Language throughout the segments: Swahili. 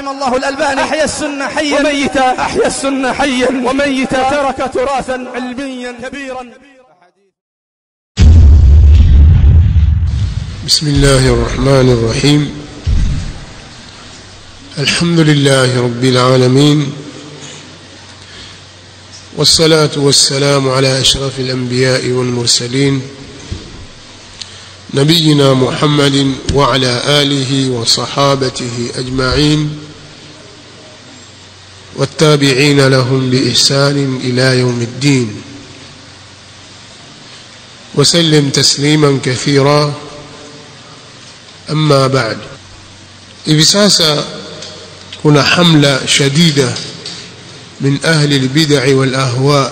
رحم الله الألباني: أحيا السنة حيا وميتا، أحيا السنة حيا وميتا، ترك تراثا علميا كبيرا. بسم الله الرحمن الرحيم. الحمد لله رب العالمين، والصلاة والسلام على أشرف الأنبياء والمرسلين نبينا محمد وعلى آله وصحابته أجمعين والتابعين لهم بإحسان إلى يوم الدين، وسلم تسليما كثيرا. أما بعد، hivi sasa kuna hamla shadida min ahli albid'i wal ahwa,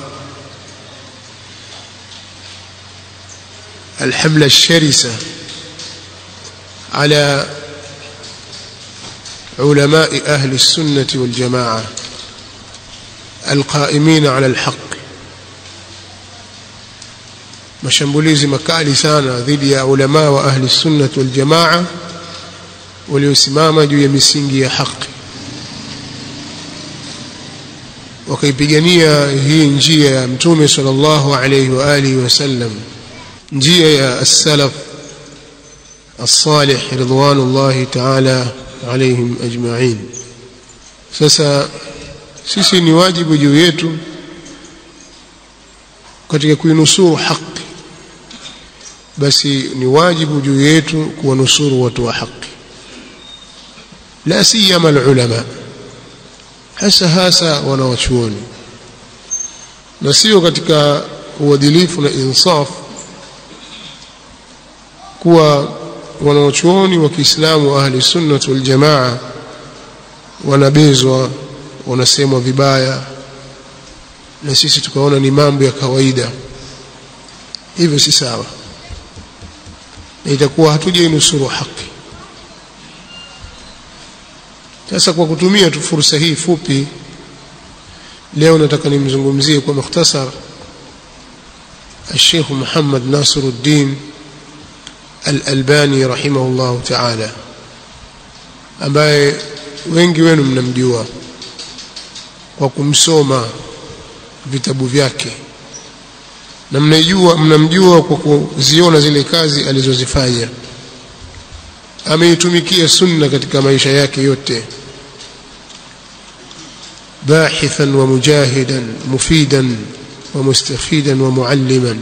الحملة الشرسة على علماء أهل السنة والجماعة القائمين على الحق. mashambulizi makali sana dhidi ya ulama wa ahli sunnah wal jamaa waliosimama juu ya misingi ya haki, wakaipigania hii njia ya Mtume sallallahu alayhi wa alihi wasallam, njia ya as-salaf as-salih ridwanullahi ta'ala alayhim ajma'in. Sasa sisi ni wajibu juu yetu katika kuinusuru haki, basi ni wajibu juu yetu kuwanusuru watu wa haki, la siyama ulama, hasa wanawachuoni, na sio katika uadilifu na insaf kuwa wanawachuoni wa Kiislamu wa ahli sunnah wal jamaa wanabezwa, wanasemwa vibaya, na sisi tukaona ni mambo ya kawaida. Hivyo si sawa, na itakuwa hatujainusuru haki. Sasa kwa kutumia tu fursa hii fupi, leo nataka nimzungumzie kwa mukhtasar Sheikh Muhammad Nasiruddin Al-Albani rahimahullah ta'ala, ambaye wengi wenu mnamjua kwa kumsoma vitabu vyake, na mnamjua kwa kuziona zile kazi alizozifanya. Ameitumikia sunna katika maisha yake yote, باحثا ومجاهدا مفيدا ومستفيدا ومعلما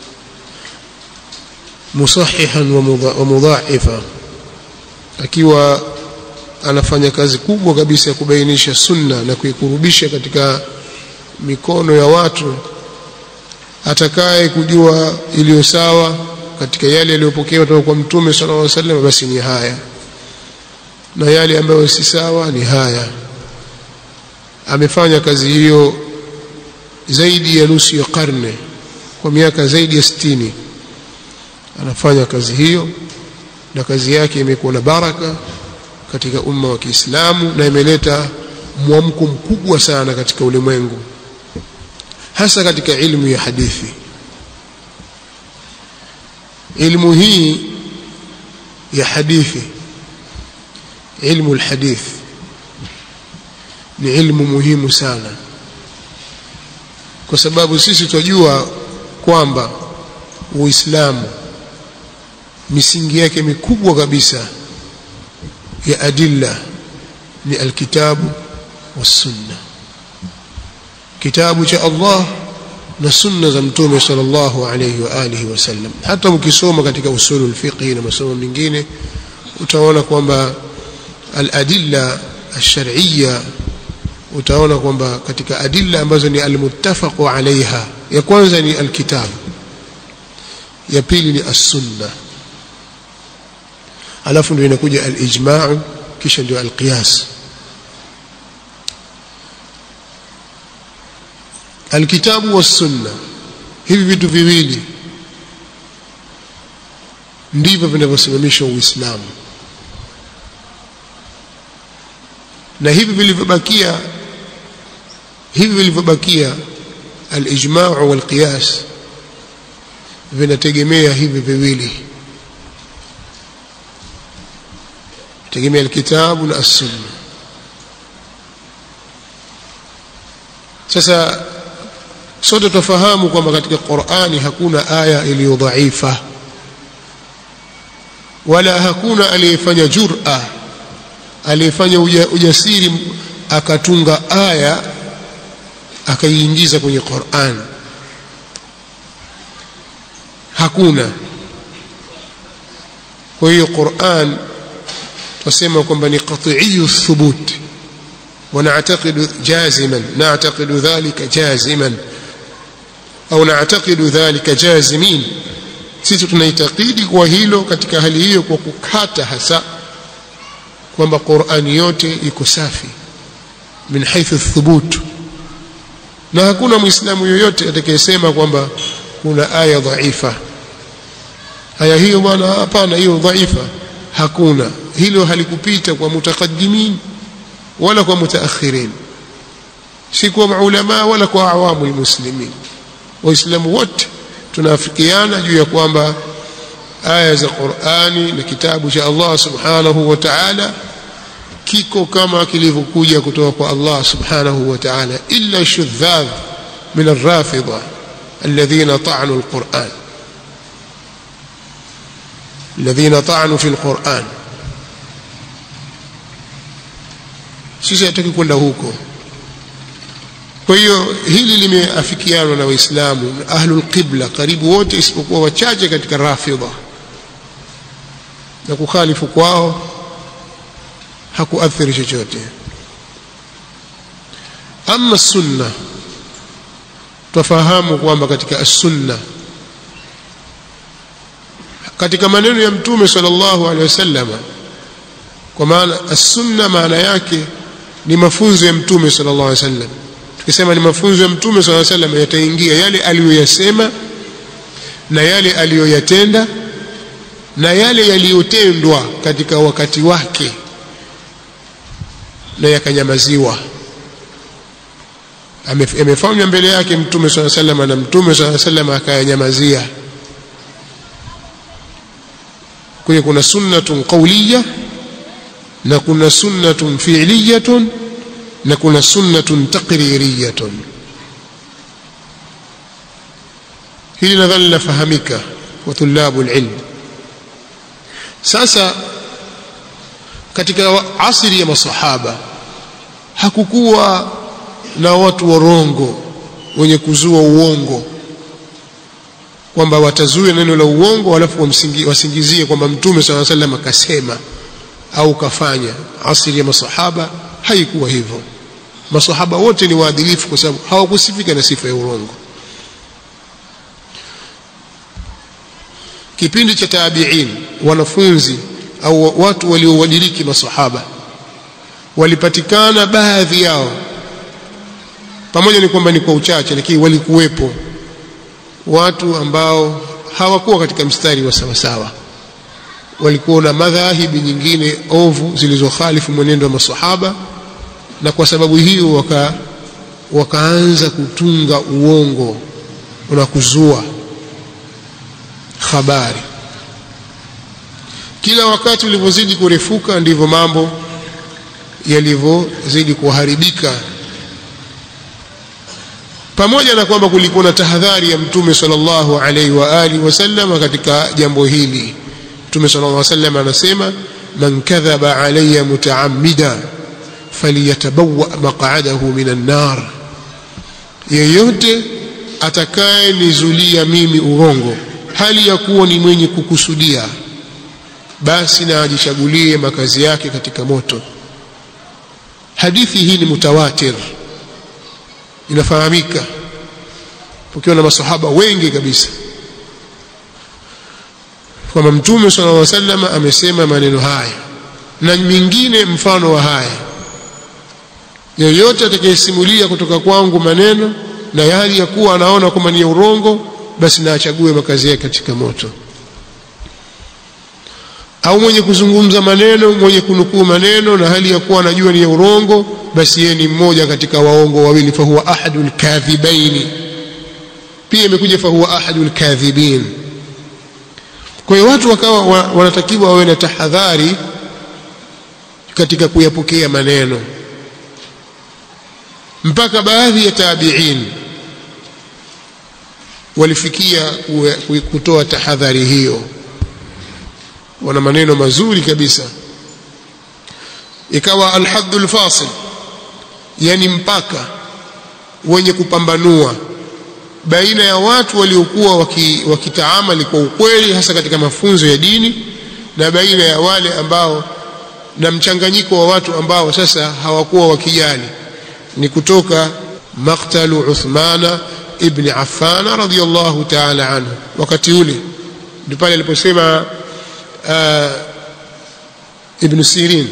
مصححا ومضاعفا, akiwa anafanya kazi kubwa kabisa ya kubainisha sunna na kuikurubisha katika mikono ya watu. Atakaye kujua iliyo sawa katika yale yaliyopokewa kutoka kwa Mtume sallallahu alaihi wasallam, basi ni haya, na yale ambayo si sawa ni haya. Amefanya kazi hiyo zaidi ya nusu ya karne, kwa miaka zaidi ya 60 anafanya kazi hiyo, na kazi yake imekuwa na baraka katika umma wa Kiislamu na imeleta mwamko mkubwa sana katika ulimwengu, hasa katika ilmu ya hadithi. Ilmu hii ya hadithi, ilmu alhadith, ni ilmu muhimu sana, kwa sababu sisi tunajua kwamba Uislamu misingi yake mikubwa kabisa ya adilla ni alkitabu was-sunna, kitabu cha Allah na sunna za Mtume sallallahu alayhi wa alihi wasallam. Hata mkisoma katika usulul fiqh na masomo mengine utaona kwamba al-adilla ash-shar'iyya, utaona kwamba katika adilla ambazo ni al-muttafaqu alayha, ya kwanza ni al-kitab, ya pili ni as-sunna, alafu ndio inakuja al-ijma', kisha ndio al-qiyas. Alkitabu wa sunna, hivi vitu viwili ndivyo vinavyosimamisha Uislamu, na hivi vilivyobakia al-ijma' wal qiyas vinategemea hivi viwili, tegemea alkitabu na as-sunna. Sasa sote tufahamu kwamba katika Qur'ani hakuna aya iliyo dhaifa, wala hakuna aliyefanya jur'a, aliyefanya ujasiri akatunga aya akaiingiza kwenye Qur'an. Hakuna. Kwa hiyo Qur'an tusema kwamba ni qat'iyyu thubut, wa na'taqidu jaziman, na'taqidu dhalika jaziman au na'taqidu dhalika jazimin. Sisi tunaitakidi kwa hilo katika hali hiyo kwa kukata hasa kwamba Qur'ani yote iko safi min haythu thubut, na hakuna muislamu yoyote atakayesema kwamba kuna aya dhaifa. Aya hiyo bwana, hapana, hiyo dhaifa, hakuna. Hilo halikupita kwa mutakaddimin wala kwa mutaakhirin, si kwa maulama wala kwa awamu almuslimin. Waislamu wote tunafikiana juu ya kwamba aya za Qur'ani na kitabu cha Allah subhanahu wa ta'ala kiko kama kilivyokuja kutoka kwa Allah subhanahu wa ta'ala, illa shudhadh min ar-rafidha alladhina ta'anu al-Qur'an, alladhina ta'anu fi al-Qur'an. Sisi hataki kwenda huko. Kwa hiyo hili limeafikiana na Waislamu ahlul qibla karibu wote isipokuwa wachache katika rafidha, na kukhalifu kwao hakuathiri chochote. Amma sunna, tufahamu kwamba katika as-sunna, katika maneno ya Mtume sallallahu alaihi wasallam, kwa maana as-sunna maana yake ni mafunzo ya Mtume sallallahu alaihi wasallam. Tukisema ni mafunzo ya Mtume sallallahu alaihi wasallam, yataingia yale aliyoyasema na yale aliyoyatenda na yale yaliyotendwa katika wakati wake na yakanyamaziwa. Amefanywa mbele yake Mtume sallallahu alaihi wasallam na Mtume sallallahu alaihi wasallam akayanyamazia. Kwa hiyo kuna sunnatun qawliyah na kuna sunnatun fi'liyatun na kuna sunnatun taqririyatun. Hili nadhani lafahamika kwa tulabul ilm. Sasa katika asri ya masahaba hakukuwa na watu warongo wenye kuzua uongo, kwamba watazuia neno la uongo alafu wasingizie kwamba Mtume sallallahu alaihi wasallam akasema au kafanya. Asri ya masahaba haikuwa hivyo. Masahaba wote ni waadilifu kwa sababu hawakusifika na sifa ya urongo. Kipindi cha tabi'in, wanafunzi au watu waliowadiriki masahaba, walipatikana baadhi yao, pamoja ni kwamba ni kwa uchache, lakini walikuwepo watu ambao hawakuwa katika mstari wa sawa sawa, walikuwa na madhahibi nyingine ovu zilizokhalifu mwenendo wa masahaba, na kwa sababu hiyo wakaanza kutunga uongo na kuzua habari. Kila wakati ulivyozidi kurefuka ndivyo mambo yalivyozidi kuharibika, pamoja na kwamba kulikuwa na tahadhari ya Mtume sallallahu alaihi wa alihi wasallam katika jambo hili. Mtume sallallahu alaihi wasallam anasema, man kadhaba alayya mutaammida falyatabawwa maq'adahu minan nar, yeyote atakaye nizulia mimi urongo hali ya kuwa ni mwenye kukusudia, basi na ajichagulie makazi yake katika moto. Hadithi hii ni mutawatir, inafahamika ukiwa na masahaba wengi kabisa kwamba Mtume sallallahu alaihi wasallam amesema maneno haya na mingine mfano wa haya. Yeyote atakayesimulia kutoka kwangu maneno na hali ya kuwa anaona kama ni urongo, basi na achague makazi yake katika moto. Au mwenye kuzungumza maneno, mwenye kunukuu maneno na hali ya kuwa anajua ni urongo, basi yeye ni mmoja katika waongo wawili, fa huwa ahadul kadhibaini. Pia imekuja fa huwa ahadul kadhibin. Kwa hiyo watu wakawa wanatakiwa wawe na tahadhari katika kuyapokea maneno. mpaka baadhi ya tabi'in walifikia kutoa tahadhari hiyo. Wana maneno mazuri kabisa. Ikawa al-haddul fasil, yani mpaka wenye kupambanua baina ya watu waliokuwa wakitaamali kwa ukweli hasa katika mafunzo ya dini na baina ya wale ambao na mchanganyiko wa watu ambao sasa hawakuwa wakijali. Ni kutoka maqtalu Uthmana ibn Affan radhiyallahu ta'ala anhu. Wakati ule ndipo pale aliposema Ibn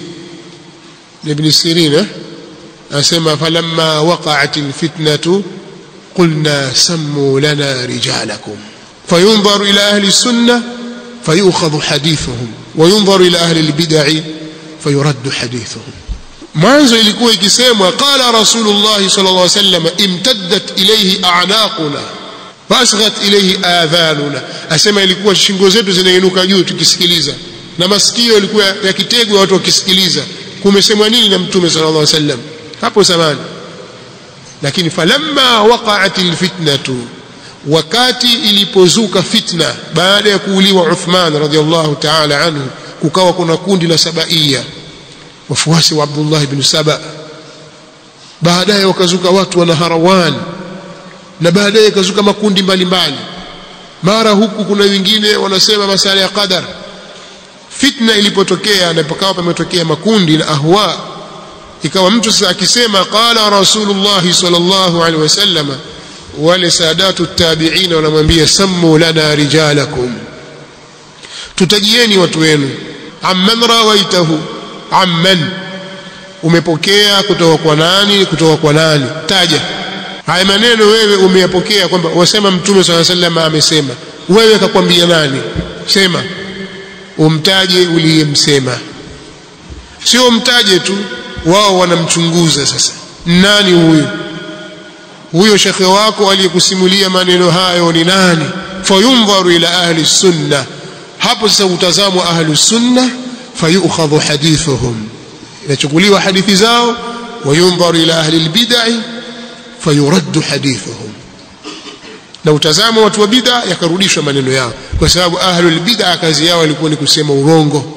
Sirin asema falamma waqa'atil fitnatu qulna sammu lana rijalakum fayunzaru ila ahli sunnah fayukhadhu hadithuhum wa yunzaru ila ahli albid'ah fayuraddu hadithuhum. Mwanzo ilikuwa ikisemwa qala rasulullah sallallahu alaihi wasallam imtaddat ilayhi a'naquna wasghat ilayhi adhanuna, asema ilikuwa shingo zetu zinainuka juu tukisikiliza na masikio yalikuwa yakitegwa watu wakisikiliza kumesemwa nini na mtume sallallahu alaihi wasallam hapo zamani. Lakini falamma waqa'atil fitnatu, wakati ilipozuka fitna baada ya kuuliwa Uthman radhiyallahu ta'ala anhu, kukawa kuna kundi la Sabaiya, wafuasi wa Abdullah ibn Saba. Baadaye wakazuka watu wa Naharawan, na baadaye kazuka makundi mbalimbali. Mara huku kuna wengine wanasema masala ya qadar. Fitna ilipotokea na pakawa pametokea makundi na ahwa, ikawa mtu sasa akisema qala rasulullah sallallahu alaihi wasallam, wale saadatu tabi'in wanamwambia sammu lana rijalakum, tutajieni watu wenu. Amman rawaitahu, amman umepokea kutoka kwa nani, kutoka kwa nani, taja haya maneno wewe umeyapokea, kwamba wasema mtume sallallahu alaihi wasallam amesema, wewe akakwambia nani, sema, umtaje uliyemsema, sio umtaje tu. Wao wanamchunguza sasa, nani huyo shekhe wako aliyekusimulia maneno hayo ni nani? Fayunzaru ila ahli sunna, hapo sasa utazamwa ahli sunna, fayukhadhu hadithuhum, inachukuliwa hadithi zao. Wayunzaru ila ahli albid'ah fayuraddu hadithuhum, na utazama watu wa bid'a yakarudishwa maneno yao, kwa sababu ahli albid'ah kazi yao ilikuwa ni kusema urongo.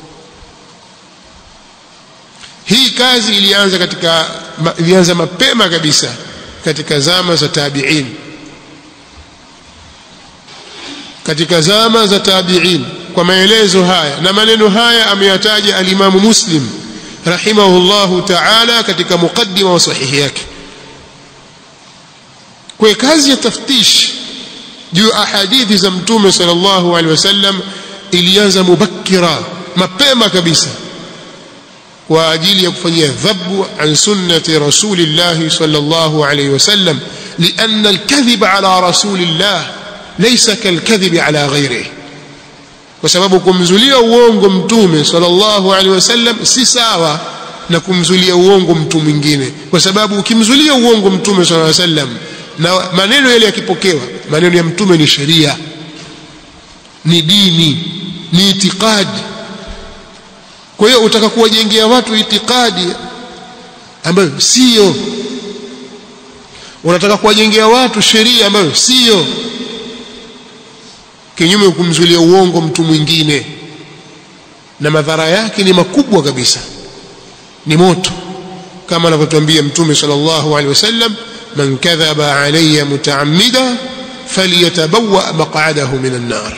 Hii kazi ilianza mapema kabisa katika zama za tabi'in. Katika zama za tabi'in, kwa maelezo haya na maneno haya ameyataja al-Imam Muslim rahimahullahu ta'ala katika muqaddima wa sahihi yake. Kwa kazi ya taftish juu ahadithi za mtume sallallahu alaihi wasallam ilianza mubakira, mapema kabisa, kwa ajili ya kufanyia dhabbu an sunnati rasulillahi sallallahu alayhi wasallam, lianna alkadhib ala rasulillah laysa kalkadhib ala ghayrihi, kwa sababu kumzulia uongo mtume sallallahu alayhi wasallam si sawa na kumzulia uongo mtu mwingine, kwa sababu ukimzulia uongo mtume sallallahu alayhi wasallam na maneno yale yakipokewa, maneno ya mtume ni sheria, ni dini, ni itikadi. Kwa hiyo utaka kuwajengea watu itikadi ambayo sio, unataka kuwajengea watu sheria ambayo sio, kinyume kumzulia uongo mtu mwingine, na madhara yake ni makubwa kabisa, ni moto, kama anavyotuambia mtume sallallahu alaihi wasallam, man kadhaba alayya mutaammida falyatabawwa maq'adahu minan nar.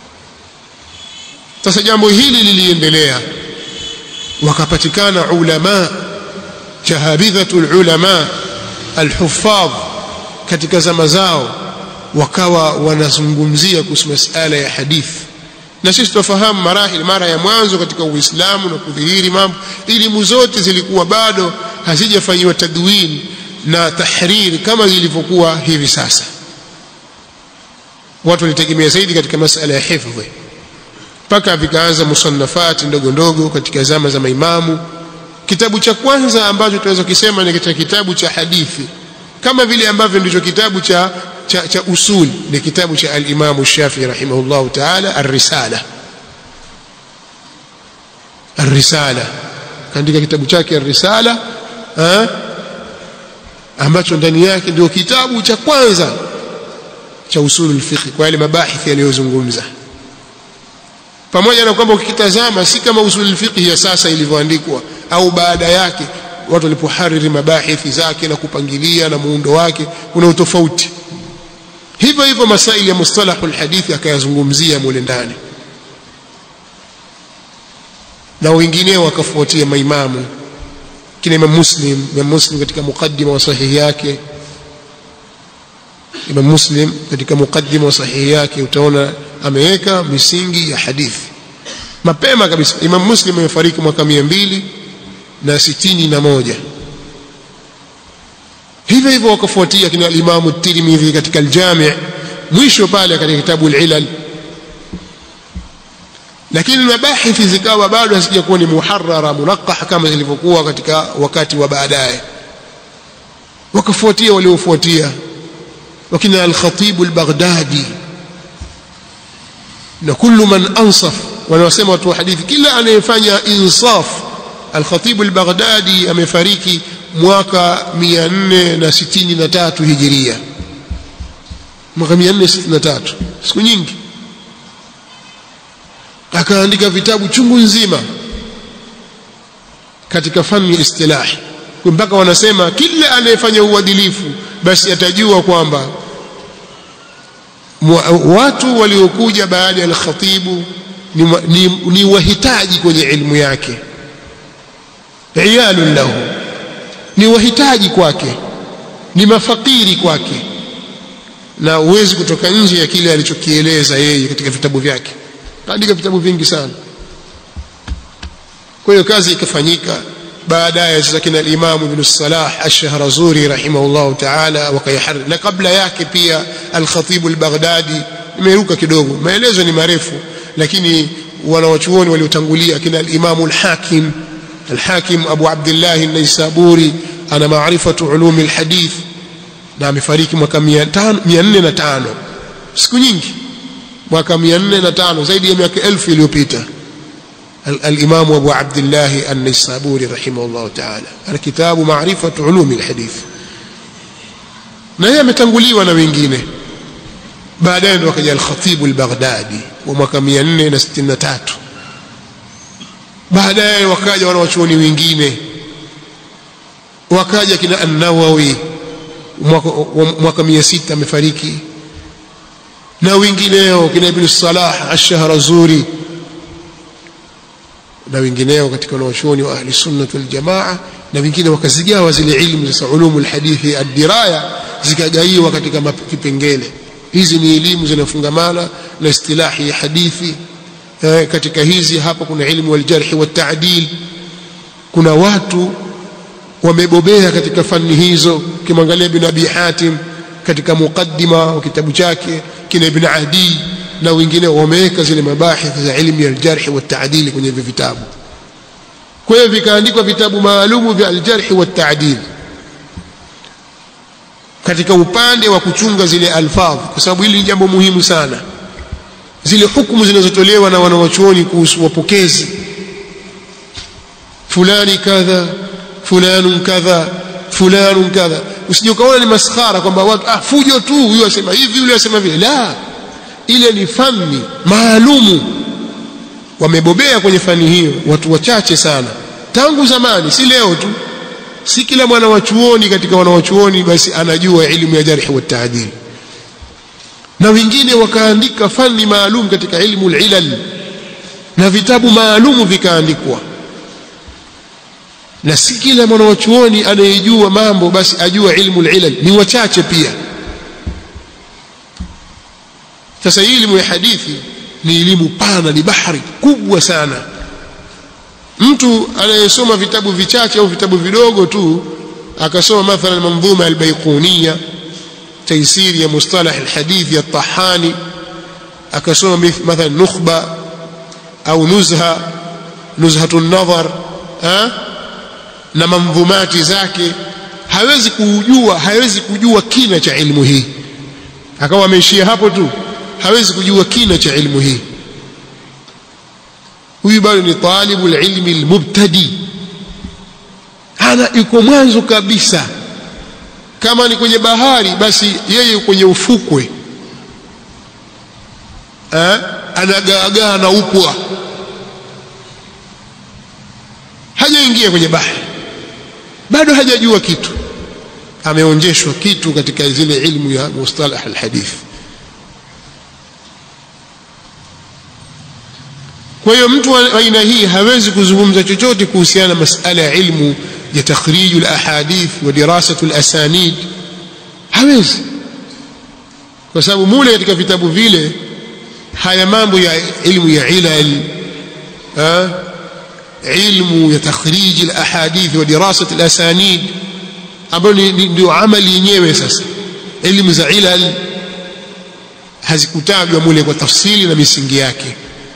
Sasa jambo hili liliendelea, wakapatikana ulama, jahabidhatul ulama alhuffadh katika zama zao, wakawa wanazungumzia kuhusu masala ya hadithi. Na sisi tufahamu marahili, mara ya mwanzo katika Uislamu na kudhihiri mambo, elimu zote zilikuwa bado hazijafanywa tadwin na tahriri kama zilivyokuwa hivi sasa. Watu walitegemea zaidi katika masala ya hifdhi, mpaka vikaanza musannafati ndogo ndogo katika zama za maimamu. Kitabu cha kwanza ambacho tunaweza kusema ni kitabu cha hadithi, kama vile ambavyo ndicho kitabu cha usul, ni kitabu cha al-Imam Shafi'i rahimahullah ta'ala, Ar-Risala. Kaandika kitabu chake Ar-Risala, ambacho ndani yake ndio kitabu cha kwanza cha usulul fiqh kwa yale mabahithi aliyozungumza. Pamoja na kwamba ukitazama si kama usulul fiqh ya sasa ilivyoandikwa au baada yake watu walipohariri mabahithi zake na kupangilia na muundo wake, kuna utofauti. Hivyo hivyo masaili ya mustalahul hadithi akayazungumzia mule ndani, na wengine wakafuatia maimamu kina Imam Muslim katika mukaddima wa sahihi yake. Imam Muslim katika mukaddima wa sahihi yake utaona ameweka misingi ya hadithi mapema kabisa. Imam Muslim amefariki mwaka 261. Hivyo hivyo wakafuatia kina Imam Tirmidhi katika al-Jami' mwisho pale katika kitabu al-Ilal, lakini mabahithi zikawa bado hazijakuwa ni muharrara munaqah kama zilivyokuwa katika wakati wa baadaye. Wakafuatia waliofuatia wakina al-Khatib al-Baghdadi na kullu man ansaf, wanasema watu wa hadithi kila anayefanya insaf. Al-Khatib al-Baghdadi amefariki mwaka 463 hijiria, mwaka 463, siku nyingi. Akaandika vitabu chungu nzima katika fani ya istilahi, mpaka wanasema kila anayefanya uadilifu basi atajua kwamba watu waliokuja baada ya al-Khatibu ni wahitaji kwenye ilmu yake, iyalun lahu, ni wahitaji kwake, ni mafakiri kwake, na uwezi kutoka nje ya kile alichokieleza yeye katika vitabu vyake. Kaandika vitabu vingi sana. Kwa hiyo kazi ikafanyika baadaye. Sasa kina al-Imam Ibn Salah Ash-Shahrazuri rahimahullahu ta'ala wakayahariri, na kabla yake pia al-Khatib al-Baghdadi. Nimeruka kidogo, maelezo ni marefu, lakini wanawachuoni waliotangulia kina al-Imam al-Hakim Abu Abdullah an-Naisaburi ana maarifatu ulumi al-hadith, na amefariki mwaka 405, siku nyingi, mwaka 405, zaidi ya miaka 1000 iliyopita. الإمام أبو عبد الله النيسابوري رحمه الله تعالى الكتاب معرفة علوم الحديث. na yeye ametanguliwa na wengine baadaye, ndio akaja al-Khatib al-Baghdadi wa mwaka 463. baadaye wakaja wanawachuoni wengine, wakaja kina an-Nawawi mwaka 600 amefariki, na wengineo kina Ibn Salah Ash-Shahrazuri na wengineo katika wanawachuoni wa ahli sunnah wal jamaa, na wengine wakazigawa zile ilmu za ulumul hadithi ad-diraya, zikagaiwa katika kipengele. Hizi ni elimu zinafungamana na istilahi ya hadithi. Katika hizi hapa kuna ilmu wal jarh wat ta'dil, kuna watu wamebobea katika fani hizo. Kimwangalia Ibn Abi Hatim katika mukaddima wa kitabu chake, kina Ibn Adi na wengine wameweka zile mabahith za ilmu ya al-jarh wa ta'dil kwenye vitabu. Kwa hiyo vikaandikwa vitabu maalumu vya al-jarh wa ta'dil katika upande wa kuchunga zile alfadh, kwa sababu hili ni jambo muhimu sana. Zile hukumu zinazotolewa na wanawachuoni kuhusu wapokezi, fulani kadha, fulanun kadha, fulanun kadha, usije ukaona ni maskhara kwamba watu fujo tu, huyu asema hivi, yule asema vile. La, ile ni fani maalumu, wamebobea kwenye fani hiyo watu wachache sana tangu zamani, si leo tu. Si kila mwana wa chuoni katika wanawachuoni basi anajua elimu ya jarh wa ta'dil, na wengine wakaandika fani maalum katika ilmu al-ilal, na vitabu maalumu vikaandikwa. Na si kila mwana wa chuoni anayejua mambo basi ajua ilmu al-ilal, ni wachache pia. Sasa elimu ya hadithi ni elimu pana, ni bahari kubwa sana. Mtu anayesoma vitabu vichache au vitabu vidogo tu, akasoma mathalan manzuma al-Baiquniya, taysiri ya mustalah al-hadith ya Tahani, akasoma mathalan nukhba au nuzhatun nadhar na manzumati zake, hawezi kujua kina cha ilmu hii. Akawa ameishia hapo tu, hawezi kujua kina cha ilmu hii. Huyu bado ni talibul ilmi al-mubtadi, ana iko mwanzo kabisa. kama ni kwenye bahari basi yeye kwenye ufukwe anagaagaa na upwa, hajaingia kwenye bahari, bado hajajua kitu, ameonjeshwa kitu katika zile ilmu ya mustalah alhadith. Kwa hiyo mtu wa aina hii hawezi kuzungumza chochote kuhusiana na masala ya ilmu ya takhriju alahadith wa dirasatu alasanid, hawezi, kwa sababu mule katika vitabu vile haya mambo ya ilmu ya ilal, ilmu ya takhriji alahadith wa dirasat alasanid ambayo ndio amali yenyewe. Sasa elimu za ilal hazikutajwa mule kwa tafsili na misingi yake,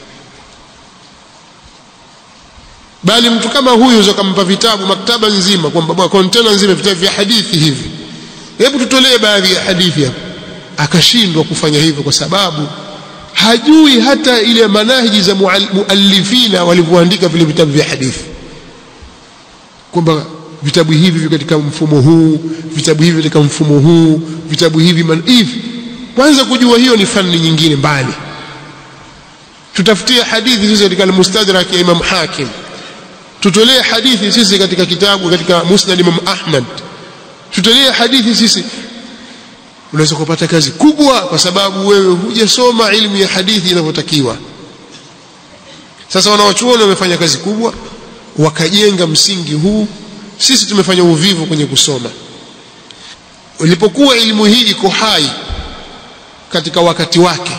bali mtu kama huyu ukampa vitabu maktaba nzima, kwamba kontena nzima vitabu vya hadithi hivi, hebu tutolee baadhi ya hadithi hapo, akashindwa kufanya hivyo kwa sababu hajui hata ile manahiji za muallifina walivyoandika vile vitabu vya hadithi, kwamba vitabu hivi viko katika mfumo huu, vitabu hivi katika mfumo huu, vitabu hivi hivi. Kwanza kujua hiyo ni fani nyingine mbali. Tutafutie hadithi sisi katika al-Mustadrak ya Imam Hakim, tutolee hadithi sisi katika kitabu katika Musnad Imam Ahmad, tutolee hadithi sisi. Unaweza kupata kazi kubwa kwa sababu wewe hujasoma ilmu ya hadithi inavyotakiwa. Sasa wanawachuoni wamefanya kazi kubwa, wakajenga msingi huu. Sisi tumefanya uvivu kwenye kusoma. Ilipokuwa elimu hii iko hai katika wakati wake,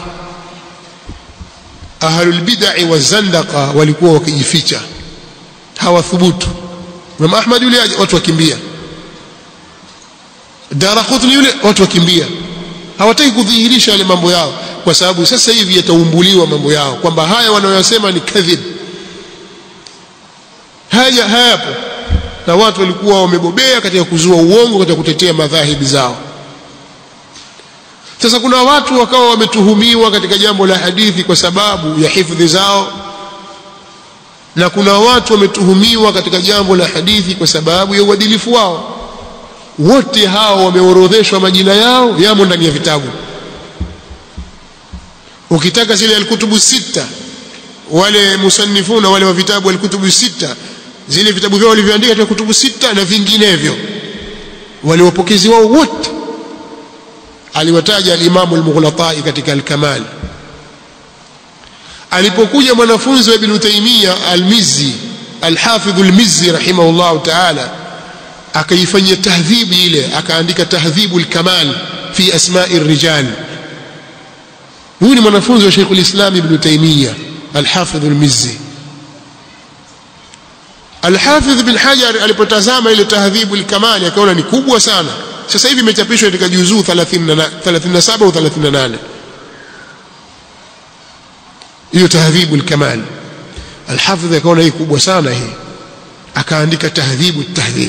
ahlul bid'ah wa zandaqa walikuwa wakijificha, hawathubutu. Imam Ahmad yule watu wakimbia, Daraqutni yule watu wakimbia, hawataki kudhihirisha yale mambo yao, kwa sababu sasa hivi yataumbuliwa mambo yao kwamba haya wanayosema ni kadhib, haya hayapo. Na watu walikuwa wamebobea katika kuzua uongo, katika kutetea madhahibi zao. Sasa kuna watu wakawa wametuhumiwa katika jambo la hadithi kwa sababu ya hifadhi zao, na kuna watu wametuhumiwa katika jambo la hadithi kwa sababu ya uadilifu wao. Wote hao wameorodheshwa, majina yao yamo ndani ya vitabu. Ukitaka zile al-kutubu sita, wale musannifuna wale wa vitabu al-kutubu sita, zile vitabu vyao walivyoandika katika kutubu sita na vinginevyo, wale wapokezi wao wote aliwataja al-Imam al-Mughlatai katika al-Kamal. Alipokuja mwanafunzi wa Ibn Taymiyyah al-Mizzi, al-Hafidh al-Mizzi rahimahullah ta'ala, akaifanyia tahdhibi ile, akaandika Tahdhibu al-Kamal fi asma'i ar-rijal. Huyu ni mwanafunzi wa Sheikh al-Islam Ibn Taymiyyah al-Hafidh al-Mizzi. Al-Hafidh Ibn Hajar alipotazama ile Tahdhibu al-Kamal akaona ni kubwa sana. Sasa hivi imechapishwa katika juzuu 37 au 38, hiyo Tahdhibu al-Kamal. Al-Hafidh akaona hii kubwa sana hii, akaandika Tahdhibu at-Tahdhib.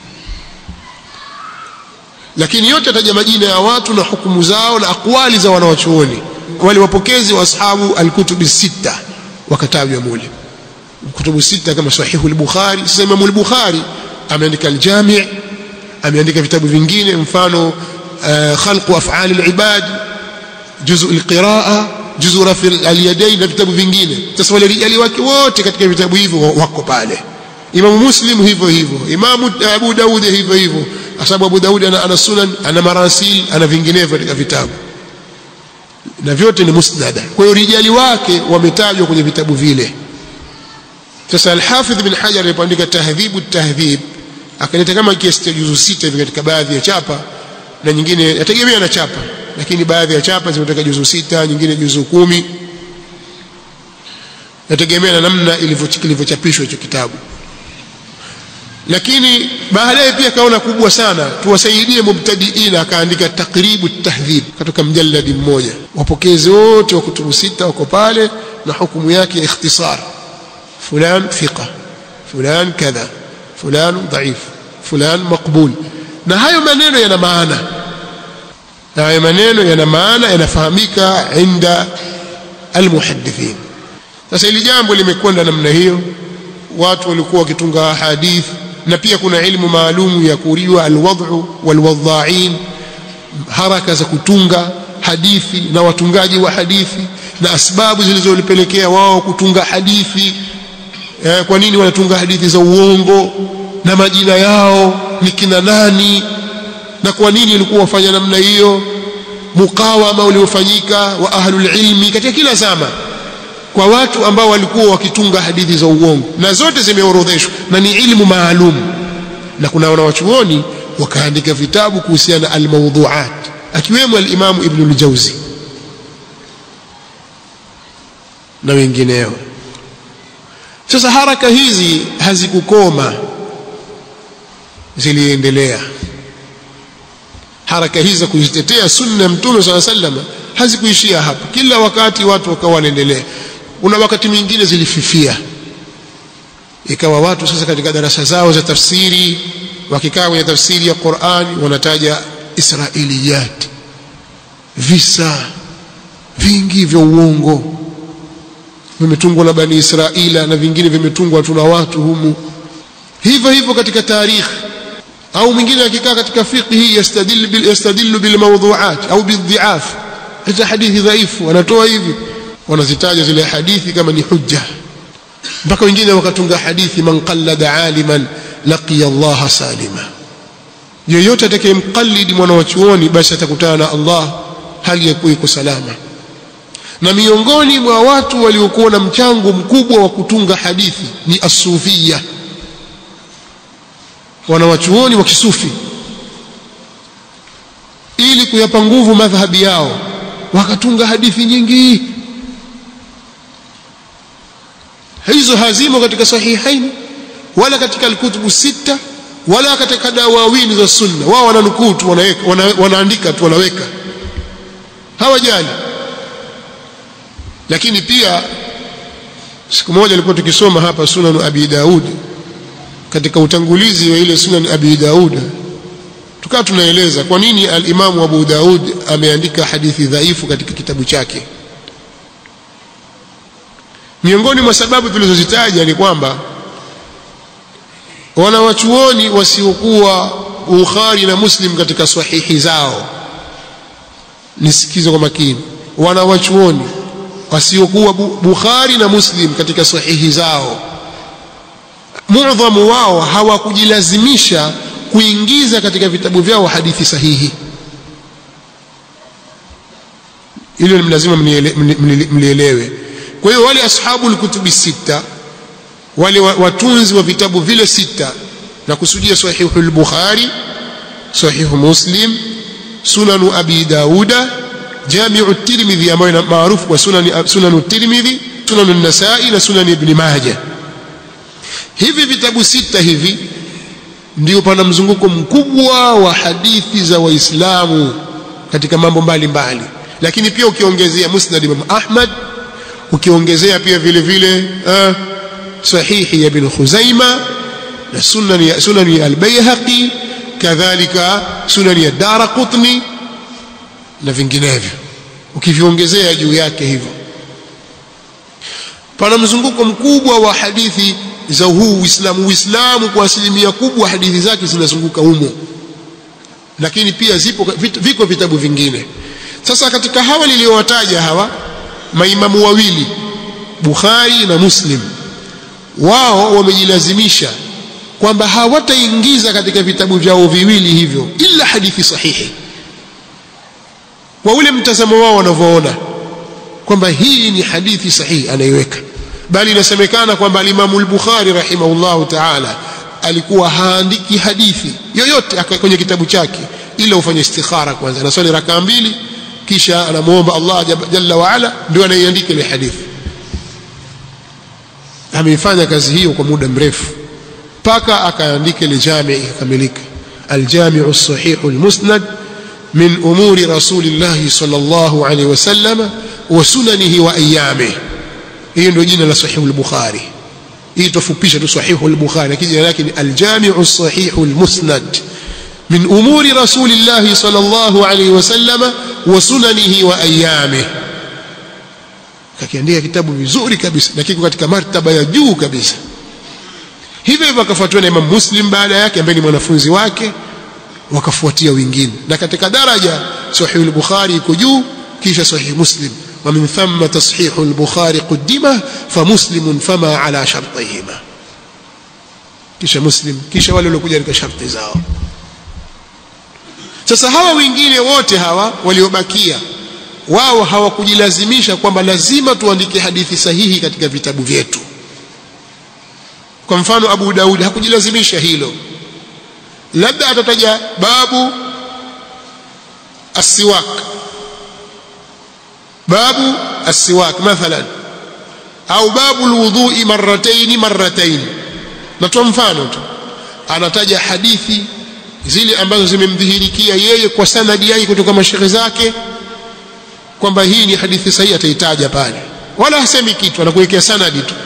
Lakini yote ataja majina ya watu na hukumu zao na akwali za wanawachuoni. Wale wapokezi wa ashabu al-kutubi sita wakatajwa mule. Kutubu sita kama Sahihu al-Bukhari. Sasa Imam al-Bukhari ameandika al-Jami', ameandika vitabu vingine, mfano Khalqu Af'al al-Ibad, Juzu al-Qira'a, Juzu Rafi' al-Yadayn na vitabu vingine. Sasa wale rijali wake wote katika vitabu hivyo wako pale. Imam Muslim hivyo hivyo, Imam Abu Daud hivyo hivyo. Asabu Abu Daud ana sunan, ana marasil, ana vinginevyo katika vitabu, na vyote ni musnada. Kwa hiyo rijali wake wametajwa kwenye vitabu vile. Sasa Al-Hafidh Ibn Hajar alipoandika Tahdhibu at-Tahdhib akaleta kama kiasi cha juzu sita hivi katika baadhi ya chapa, na nyingine yategemea na chapa, lakini baadhi ya chapa zimetaka juzu sita, nyingine juzu 10, yategemea na namna ilivyochapishwa hicho kitabu. Lakini baadaye pia kaona kubwa sana, tuwasaidie mubtadiina, akaandika Taqribu at-Tahdhib katika mjalladi mmoja. Wapokezi wote wa kutubu sita wako pale na hukumu yake ya ikhtisar: fulan thiqa, fulan kadha, fulan dhaif, fulan maqbul. Na hayo maneno yana maana, na hayo maneno yana maana, yanafahamika inda almuhaddithin. Sasa ili jambo limekwenda namna hiyo, watu walikuwa wakitunga hadithi na pia kuna ilmu maalum ya kuriwa alwad'u walwadha'in, haraka za kutunga hadithi na watungaji wa hadithi na asbabu zilizolipelekea wao kutunga hadithi. Kwa nini wanatunga hadithi za uongo na majina yao ni kina nani na kwa nini walikuwa wafanya namna hiyo, mukawama uliofanyika wa ahlul ilmi katika kila zama kwa watu ambao walikuwa wakitunga hadithi za uongo, na zote zimeorodheshwa na ni ilmu maalum. Na kuna wanawachuoni wakaandika vitabu kuhusiana al-mawdhu'at, akiwemo al-Imam Ibn al-Jawzi na wengineo. Sasa haraka hizi hazikukoma, ziliendelea. Haraka hizi za kujitetea sunna ya Mtume sallallahu alaihi wasallam hazikuishia hapo, kila wakati watu wakawa wanaendelea. Kuna wakati mwingine zilififia, ikawa watu sasa katika darasa zao za tafsiri wakikaa kwenye tafsiri ya Qur'ani wanataja israiliyat, visa vingi vya uongo vimetungwa na Bani Israila na vingine vimetungwa tuna watu humu. Hivyo hivyo katika tarikhi, au mwingine akikaa katika fiqhi yastadillu bil mawdhu'at au bidhi'af, hata hadithi dhaifu wanatoa hivi, wanazitaja zile hadithi kama ni hujja, mpaka wengine wakatunga hadithi man qallada aliman laqiya Allah salima, yeyote atakayemqallidi mwana wa chuoni basi atakutana na Allah hali ya kuwa salama. Na miongoni mwa watu waliokuwa na mchango mkubwa wa kutunga hadithi ni as-sufiyya, wanawachuoni wa kisufi, ili kuyapa nguvu madhhabi yao wakatunga hadithi nyingi. Hizo hazimo katika sahihaini wala katika al-kutubu sita wala katika dawawini za sunna. Wao wananukuu tu, wanaandika tu, wanaweka, hawajali. Lakini pia siku moja alikuwa tukisoma hapa Sunan Abi Daud, katika utangulizi wa ile Sunan Abi Daud tukawa tunaeleza kwa nini al-Imam Abu Daud ameandika hadithi dhaifu katika kitabu chake. Miongoni mwa sababu tulizozitaja ni kwamba wanawachuoni wasiokuwa Bukhari na Muslim katika sahihi zao, nisikize kwa makini, wanawachuoni wasiokuwa Bukhari na Muslim katika sahihi zao, muadhamu wao hawakujilazimisha kuingiza katika vitabu vyao hadithi sahihi. Hilo ni lazima mlielewe. Kwa hiyo wale ashabu al-kutubi sita, wale watunzi wa vitabu vile sita, na kusudia sahihu al-Bukhari, sahihu Muslim, sunan Abi Dauda, jami'u at-Tirmidhi ambayo ni maarufu kwa sunan at-Tirmidhi, sunan an-Nasa'i na sunan Ibn Majah. Hivi vitabu sita hivi ndio pana mzunguko mkubwa wa hadithi za Waislamu katika mambo mbalimbali. Lakini pia ukiongezea Musnad Imam Ahmad, ukiongezea pia vile vile sahihi ya Ibn Khuzaima na sunan ya al-Bayhaqi, kadhalika sunan ya Daraqutni na vinginevyo, ukiviongezea juu yake hivyo, pana mzunguko mkubwa wa hadithi za huu Uislamu. Uislamu kwa asilimia kubwa hadithi zake zinazunguka humo, lakini pia viko vitabu vingine. Sasa katika hawa niliowataja hawa maimamu wawili Bukhari na Muslim, wao wamejilazimisha kwamba hawataingiza katika vitabu vyao viwili hivyo ila hadithi sahihi, kwa ule mtazamo wao wanavyoona kwamba hii ni hadithi sahihi anaiweka. Bali inasemekana kwamba Imam al-Bukhari rahimahullahu ta'ala alikuwa haandiki hadithi yoyote kwenye kitabu chake ila ufanye istikhara kwanza, anasali rakaa mbili kisha anamuomba Allah jalla wa ala ndio anaiandika ile hadithi. Ameifanya kazi hiyo kwa muda mrefu mpaka akaandika ile jami' ikamilika, al-Jami'u as-Sahih al-Musnad min umuri Rasulillah sallallahu alayhi wasallam wa sunanihi wa ayyamihi. Hiyo ndio jina la Sahih al-Bukhari. Hii tufupisha tu Sahih al-Bukhari, lakini jina lake ni al-Jami'u as-Sahih al-Musnad min umuri Rasulillah sallallahu alayhi wasallam wa sunanihi wa ayyamihi. Kakiandika kitabu vizuri kabisa na kiko katika martaba ya juu kabisa. Hivyo hivyo akafuatiwa na Imam Muslim baada yake ambaye ni mwanafunzi wake, wakafuatia wengine, na katika daraja Sahih al-Bukhari iko juu kisha Sahih Muslim, wa min thumma Sahih al-Bukhari qaddima fa Muslim fama ala shartihima, kisha Muslim, kisha wale waliokuja katika sharti zao. Sasa hawa wengine wote hawa waliobakia, wao hawakujilazimisha kwamba lazima tuandike hadithi sahihi katika vitabu vyetu. Kwa mfano Abu Daud hakujilazimisha hilo, labda atataja babu as-siwak, babu as-siwak mathalan, au babu al-wudhu'i marratayn, natoa mfano tu, anataja hadithi zile ambazo zimemdhihirikia yeye kwa sanadi yake kutoka mashaikh zake kwamba hii ni hadithi sahihi, ataitaja pale, wala hasemi kitu, anakuwekea sanadi tu.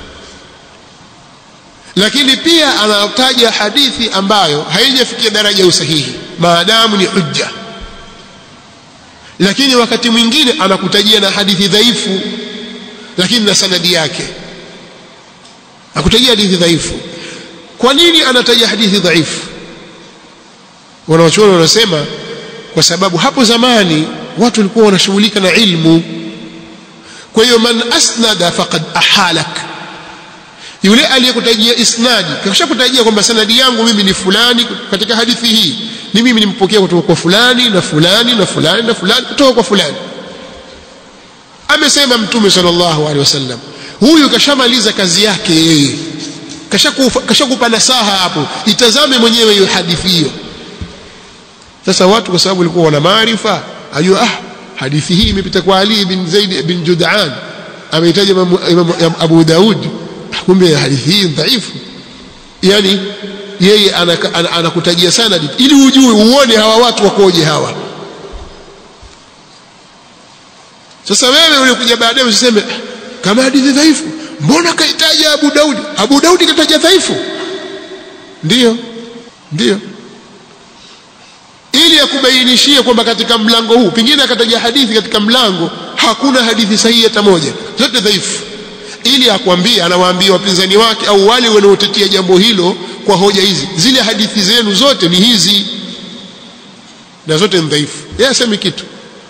Lakini pia anataja hadithi ambayo haijafikia daraja ya usahihi maadamu ni hujja, lakini wakati mwingine anakutajia na hadithi dhaifu lakini na sanadi yake, akutajia hadithi dhaifu. Kwa nini anataja hadithi dhaifu? Wanawachuoni wanasema kwa sababu hapo zamani watu walikuwa wanashughulika na ilmu. Kwa hiyo man asnada faqad ahalak, yule aliyekutajia isnadi kisha kutajia kwamba sanadi yangu mimi ni fulani katika hadithi hii, ni mimi nimpokea kutoka kwa fulani na fulani na fulani na fulani kutoka kwa fulani, amesema Mtume sallallahu alaihi wasallam, huyu kashamaliza kazi yake yeye, kashakupa nasaha hapo, itazame mwenyewe hiyo hadithi hiyo. Sasa watu kwa sababu walikuwa wana maarifa, ajua hadithi hii imepita kwa Ali bin Zaid bin Jud'an, ameitaja Imam Abu Daud, kumbe hadithi hii dhaifu. Yani yeye anakutajia sanadi ili ujue, uone hawa watu wakoje hawa. Sasa wewe ulikuja baadaye usiseme kama hadithi dhaifu, mbona kaitaja Abu Daud? Abu Daud kataja dhaifu? Ndio ili akubainishie kwamba katika mlango huu pengine akataja hadithi katika mlango hakuna hadithi sahihi hata moja, zote dhaifu, ili akwambie, anawaambia wapinzani wake au wale wanaotetea jambo hilo kwa hoja hizi, zile hadithi zenu zote ni hizi na zote ni dhaifu. Yeye hasemi kitu,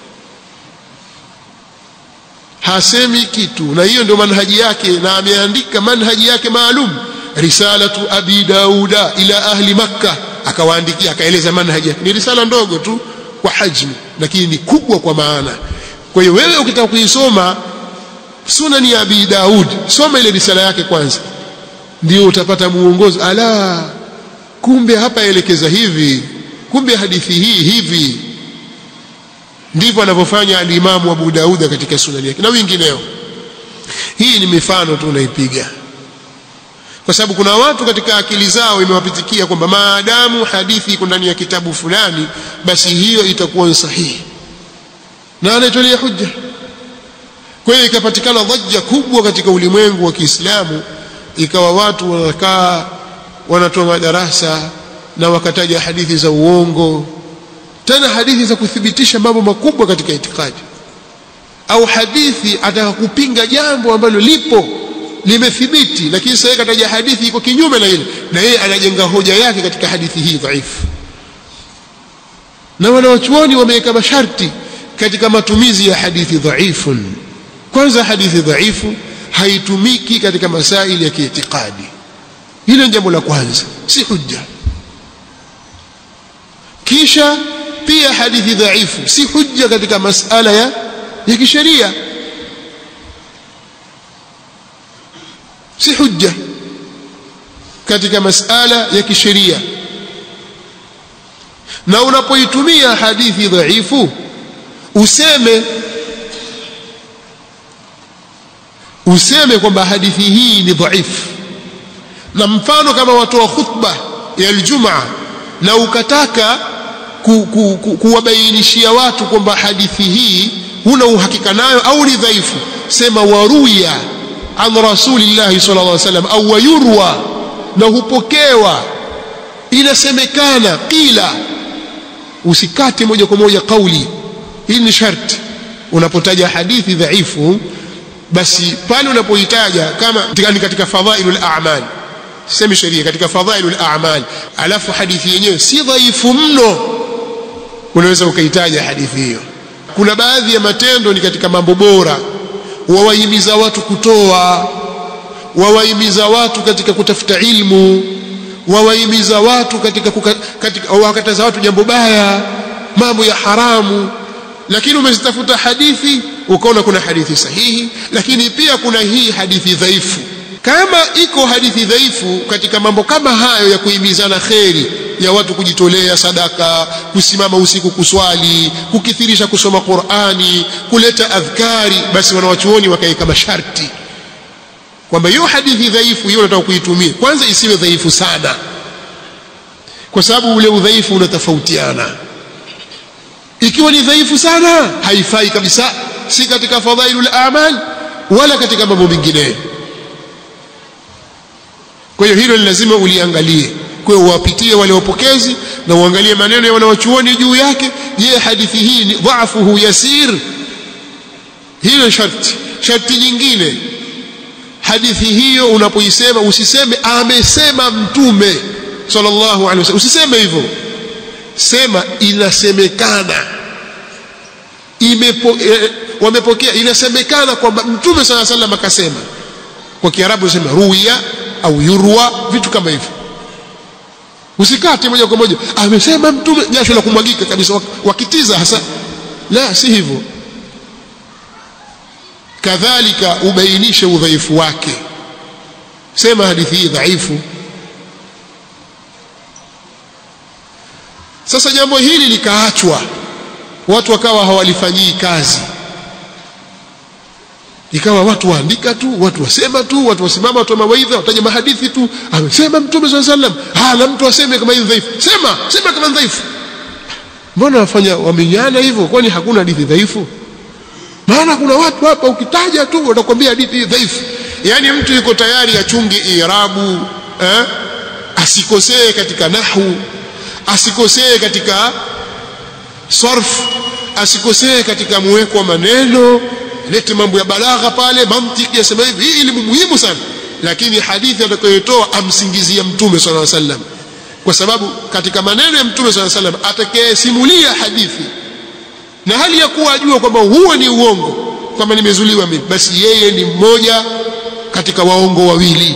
hasemi kitu, na hiyo ndio manhaji yake, na ameandika manhaji yake maalum, risalatu Abi Dauda ila ahli Makkah, akawaandikia, akaeleza manhaji. Ni risala ndogo tu kwa hajmi, lakini ni kubwa kwa maana. Kwa hiyo wewe ukitaka kuisoma Sunan ya Abi Daud, soma ile risala yake kwanza, ndio utapata muongozo. Ala, kumbe hapa elekeza hivi, kumbe hadithi hii hivi. Ndivyo anavyofanya al-Imamu Abu Daud katika Sunan yake na wengineo. Hii ni mifano tu naipiga, kwa sababu kuna watu katika akili zao imewapitikia kwamba maadamu hadithi iko ndani ya kitabu fulani basi hiyo itakuwa sahihi, na anaitolea hujja. Kwa hiyo ikapatikana dhajja kubwa katika ulimwengu wa Kiislamu, ikawa watu wanakaa wanatoa madarasa na wakataja hadithi za uongo, tena hadithi za kuthibitisha mambo makubwa katika itikadi, au hadithi ataka kupinga jambo ambalo lipo limethibiti, lakini sasa kataja hadithi iko kinyume na ile, na yeye anajenga hoja yake katika hadithi hii dhaifu. Na wanawachuoni wameweka masharti katika matumizi ya hadithi dhaifun. Kwanza, hadithi dhaifu haitumiki katika masaili ya kiitikadi, hilo ni jambo la kwanza, si hujja. Kisha pia hadithi dhaifu si hujja katika masala ya kisheria, si hujja katika masala ya kisheria. Na unapoitumia hadithi dhaifu useme kwamba hadithi hii ni dhaifu. Na mfano kama watoa khutba ya Aljumaa na ukataka kuwabainishia watu kwamba hadithi hii huna uhakika nayo au ni dhaifu, sema waruya an rasulillahi sallallahu alaihi wasallam au wayurwa, na hupokewa, inasemekana, qila. Usikate moja kwa moja kauli. Hii ni sharti unapotaja hadithi dhaifu, basi pale unapoitaja kama katika fadhailul a'mal, semi sheria, katika fadhailul a'mal, alafu hadithi yenyewe si dhaifu mno, unaweza ukaitaja hadithi hiyo. Kuna baadhi ya matendo ni katika mambo bora, wawahimiza watu kutoa, wawahimiza watu katika kutafuta ilmu, wawahimiza watu katika wakataza watu jambo baya, mambo ya haramu. Lakini umezitafuta hadithi ukaona kuna hadithi sahihi, lakini pia kuna hii hadithi dhaifu. Kama iko hadithi dhaifu katika mambo kama hayo ya kuhimizana kheri, ya watu kujitolea sadaka, kusimama usiku kuswali, kukithirisha kusoma Qur'ani, kuleta adhkari, basi wanawachuoni wakaeka masharti kwamba hiyo hadithi dhaifu hiyo unataka kuitumia, kwanza isiwe dhaifu sana, kwa sababu ule udhaifu unatofautiana. Ikiwa ni dhaifu sana haifai kabisa, si katika fadhailul a'mal wala katika mambo mengine. Kwa hiyo hilo lazima uliangalie. Kwa hiyo uwapitie wale wapokezi na uangalie maneno ya wanawachuoni juu yake. Je, hadithi hii ni dhaifuhu yasir? Hilo sharti. Sharti nyingine, hadithi hiyo unapoisema usiseme amesema Mtume sallallahu alaihi wasallam, usiseme hivyo. Sema inasemekana, wamepokea, inasemekana kwamba Mtume sallallahu alaihi wasallam akasema. Kwa Kiarabu unasema ruwiya au yurwa, vitu kama hivyo. Usikate moja kwa moja amesema Mtume, jasho la kumwagika kabisa wakitiza hasa, la, si hivyo. Kadhalika ubainishe udhaifu wake, sema hadithi hii dhaifu. Sasa jambo hili likaachwa, watu wakawa hawalifanyii kazi, ikawa watu waandika tu, watu wasema tu, watu wasimama, watu wa mawaidha wataja mahadithi tu, amesema Mtume sallallahu alaihi wasallam. Na mtu aseme kama hii dhaifu, sema kama dhaifu. Mbona wafanya wamenyana hivyo? Kwani hakuna hadithi dhaifu? Maana kuna watu hapa ukitaja tu watakwambia hadithi dhaifu. Yani mtu yuko tayari achunge i'rabu, asikosee katika nahwu, asikosee katika sarf, asikosee katika muweko wa maneno, lete mambo ya balagha pale, mantiki yasema hivi. Hii elimu muhimu sana, lakini hadithi atakayotoa amsingizia Mtume sallallahu alaihi wasallam, kwa sababu katika maneno ya Mtume sallallahu alaihi wasallam atakayesimulia hadithi na hali ya kuwa ajua kwamba huo ni uongo, kama nimezuliwa mimi, basi yeye ni mmoja katika waongo wawili.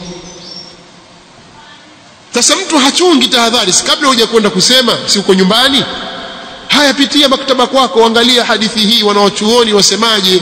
Sasa mtu hachungi tahadhari, kabla huja kwenda kusema, si uko nyumbani, haya pitia maktaba kwako, angalia hadithi hii wanawachuoni wasemaje,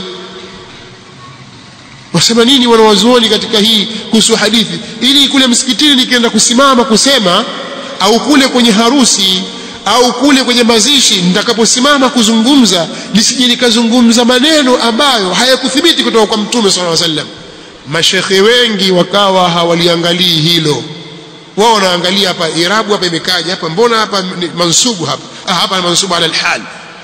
wasema nini wanawazuoni katika hii kuhusu hadithi, ili kule msikitini nikienda kusimama kusema, au kule kwenye harusi au kule kwenye mazishi nitakaposimama kuzungumza, nisije nikazungumza maneno ambayo hayakuthibiti kutoka kwa Mtume sallallahu alaihi wasallam. Mashekhe wengi wakawa hawaliangalii hilo, wao wanaangalia hapa irabu, hapa imekaja hapa, mbona hapa mansubu, hapa mansubu ala alhal.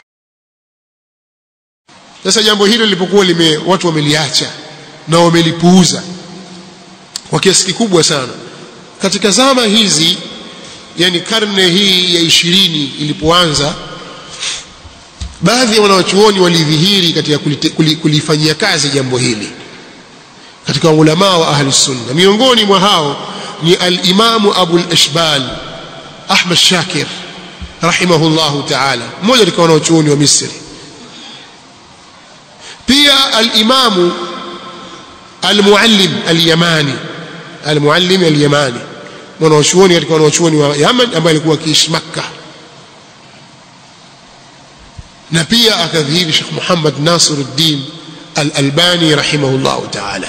Sasa jambo hilo lilipokuwa watu wameliacha na wamelipuuza kwa kiasi kikubwa sana katika zama hizi, yani karne hii ya 20 ilipoanza, baadhi ya wanawachuoni walidhihiri katika kulifanyia kazi jambo hili katika ulama wa ahli sunna. Miongoni mwa hao ni al-Imamu Abu al-Ashbal Ahmad Shakir rahimahullahu ta'ala, mmoja katika wanawachuoni wa Misri. Pia al-Imamu al-Muallim al-Yamani, al-Muallim al-Yamani, mwanachuoni katika wanachuoni wa Yaman ambaye alikuwa akiishi Makkah. Na pia akadhihiri Sheikh Muhammad Nasiruddin al-Albani rahimahullahu ta'ala.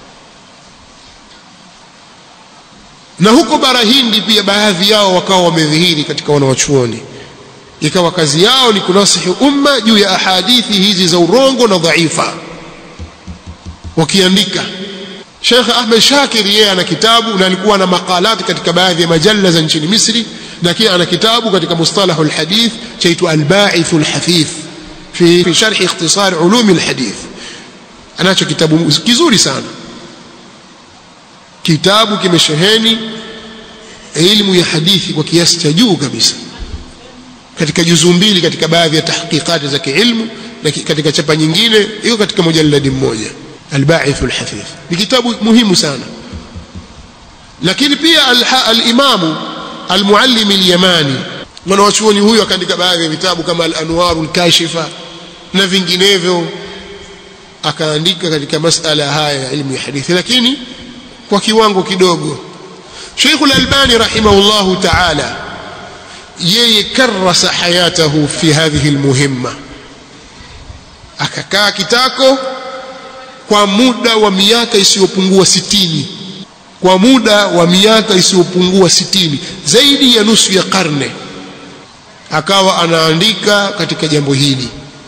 Na huko bara Hindi pia baadhi yao wakawa wamedhihiri katika wanachuoni, ikawa kazi yao ni kunasihi umma juu ya ahadithi hizi za urongo na dhaifa, wakiandika. Sheikh Ahmed Shakir yeye ana kitabu na alikuwa na makalati katika baadhi ya majalla za nchini Misri, na pia ana kitabu katika mustalahul hadith chaitwa al-Ba'ith al-Hafith fi sharh ikhtisar ulum al-hadith. Anacho kitabu kizuri sana, kitabu kimesheheni elimu ya hadithi kwa kiasi cha juu kabisa, katika juzu mbili katika baadhi ya tahqiqati za kiilmu, na katika chapa nyingine iko katika mujalladi mmoja. Al-Ba'ith al-Hafith ni kitabu muhimu sana. Lakini pia al-Imam al-Muallim al-Yamani, mwanachuoni huyu, akaandika baadhi ya vitabu kama al-Anwarul Kashifa na vinginevyo, akaandika katika masala haya ya ilmu ya hadithi, lakini kwa kiwango kidogo. Sheikh al-Albani rahimahullahu ta'ala, yeye karasa hayatahu fi hadhihi al-muhimma, akakaa kitako kwa muda wa miaka isiyopungua 60, kwa muda wa miaka isiyopungua 60, zaidi ya nusu ya karne, akawa anaandika katika jambo hili.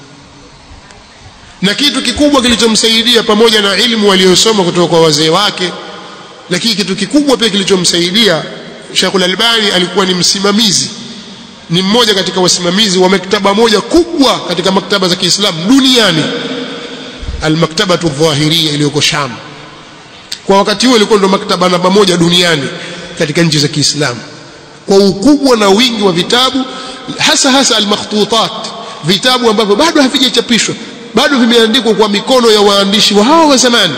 Na kitu kikubwa kilichomsaidia, pamoja na ilmu aliyosoma kutoka kwa wazee wake, lakini kitu kikubwa pia kilichomsaidia, Sheikh al-Albani alikuwa ni msimamizi, ni mmoja katika wasimamizi wa maktaba moja kubwa katika maktaba za Kiislamu duniani, al-Maktabatu adh-Dhahiriyya iliyoko Sham. Kwa wakati huo ilikuwa ndio maktaba namba moja duniani katika nchi za Kiislamu kwa ukubwa na wingi wa vitabu, hasa al-makhtutat, vitabu ambavyo bado havijachapishwa, bado vimeandikwa kwa mikono ya waandishi wa hao wa zamani.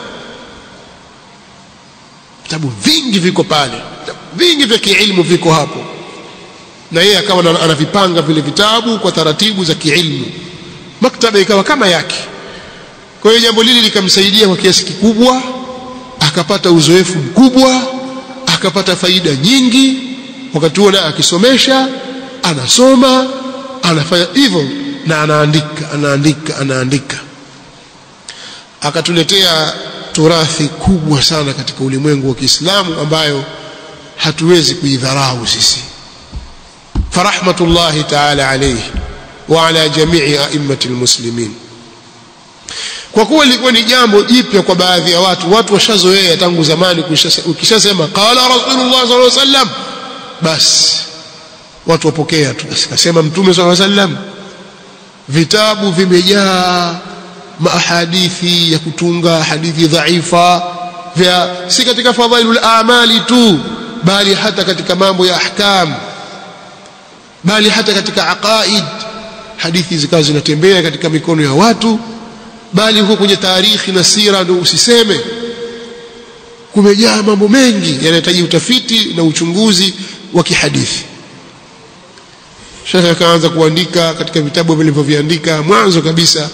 Vitabu vingi viko pale, vingi vya kiilmu viko hapo, na yeye akawa anavipanga vile vitabu kwa taratibu za kiilmu, maktaba ikawa kama yake. Kwa hiyo jambo hili likamsaidia kwa kiasi kikubwa, akapata uzoefu mkubwa, akapata faida nyingi. Wakati huo na akisomesha, anasoma, anafanya hivyo na anaandika. Akatuletea turathi kubwa sana katika ulimwengu wa Kiislamu ambayo hatuwezi kuidharau sisi. Farahmatullahi ta'ala alayhi wa ala jami'i a'immati almuslimin. Kwa kuwa ilikuwa ni jambo jipya kwa baadhi ya watu washazoea tangu zamani, ukishasema qala Rasulullah sallallahu alaihi wasallam, basi watu wapokea tu, akasema Mtume sallallahu alaihi wasallam. Vitabu vimejaa mahadithi ya kutunga, hadithi dhaifa, si katika fadhailul a'mali tu, bali hata katika mambo ya ahkam, bali hata katika aqaid, hadithi zikawa zinatembea katika mikono ya watu, bali huko kwenye tarikhi na sira ndio usiseme. Kumejaa mambo mengi yanahitaji utafiti na uchunguzi wa kihadithi. Sheikh akaanza kuandika katika vitabu vilivyoviandika. Mwanzo kabisa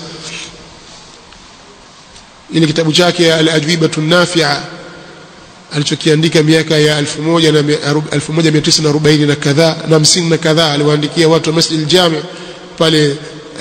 ile kitabu chake Al-Ajwibatu Nafi'a alichokiandika miaka ya 1940 na kadhaa na 50 na kadhaa, aliwaandikia watu wa Masjid al-Jami' pale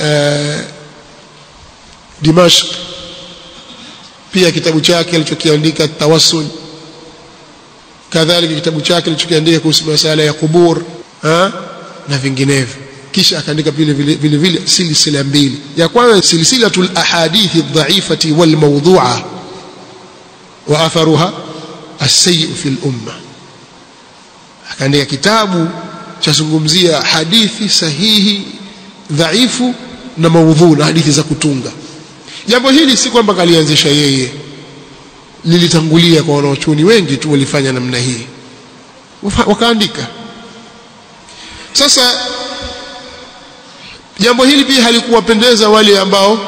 Dimashq. Pia kitabu chake alichokiandika Tawassul, kadhalika kitabu chake alichokiandika kuhusu masuala ya kubur na vinginevyo. Kisha akaandika vile silsila mbili. Ya kwanza silsilatul ahadithi adh-dha'ifati wal mawdu'a wa atharuha as-sayyi' fil umma. Akaandika kitabu cha zungumzia hadithi sahihi, dhaifu na maudhu, na hadithi za kutunga. Jambo hili si kwamba kalianzisha yeye, lilitangulia kwa wanachuoni wengi tu walifanya namna hii, wakaandika. Sasa jambo hili pia halikuwapendeza wale ambao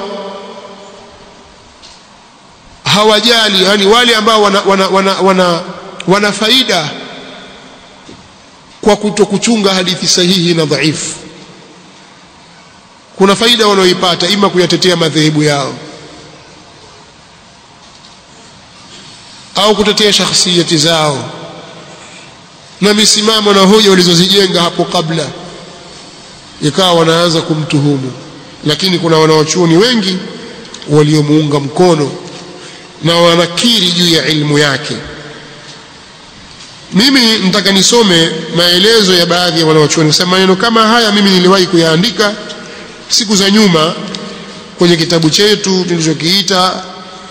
hawajali, yani wale ambao wana faida kwa kutokuchunga hadithi sahihi na dhaifu. Kuna faida wanaoipata, ima kuyatetea madhehebu yao au kutetea shakhsiyati zao na misimamo na hoja walizozijenga hapo kabla, ikawa wanaanza kumtuhumu. Lakini kuna wanawachuoni wengi waliomuunga mkono na wanakiri juu ya ilmu yake. Mimi nataka nisome maelezo ya baadhi ya wanawachuoni. Sema maneno kama haya mimi niliwahi kuyaandika siku za nyuma kwenye kitabu chetu tulichokiita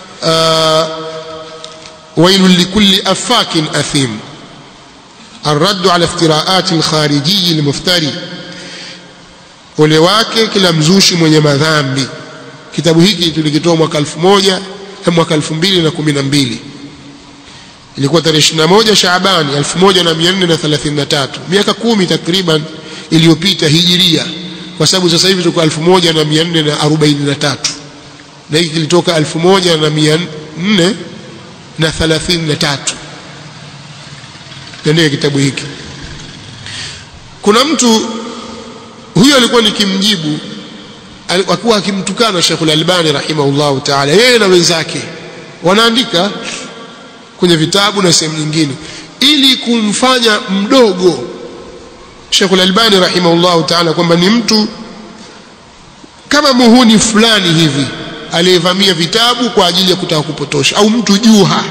wailul likulli afakin athim, الرد على افتراءات الخارجي المفتري. Ole wake kila mzushi mwenye madhambi. Kitabu hiki tulikitoa mwaka 2012, ilikuwa tarehe 21 Shaaban 1433, miaka 10 takriban iliyopita hijiria, kwa sababu sasa hivi tuko 1443 na hiki kilitoka 1433. ndio kitabu hiki. Kuna mtu huyo alikuwa nikimjibu, alikuwa akimtukana Sheikh Al-Albani rahimahullahu ta'ala, yeye na wenzake wanaandika kwenye vitabu na sehemu nyingine ili kumfanya mdogo Sheikh Al-Albani rahimahullahu ta'ala, kwamba ni mtu kama muhuni fulani hivi aliyevamia vitabu kwa ajili ya kutaka kupotosha, au mtu juha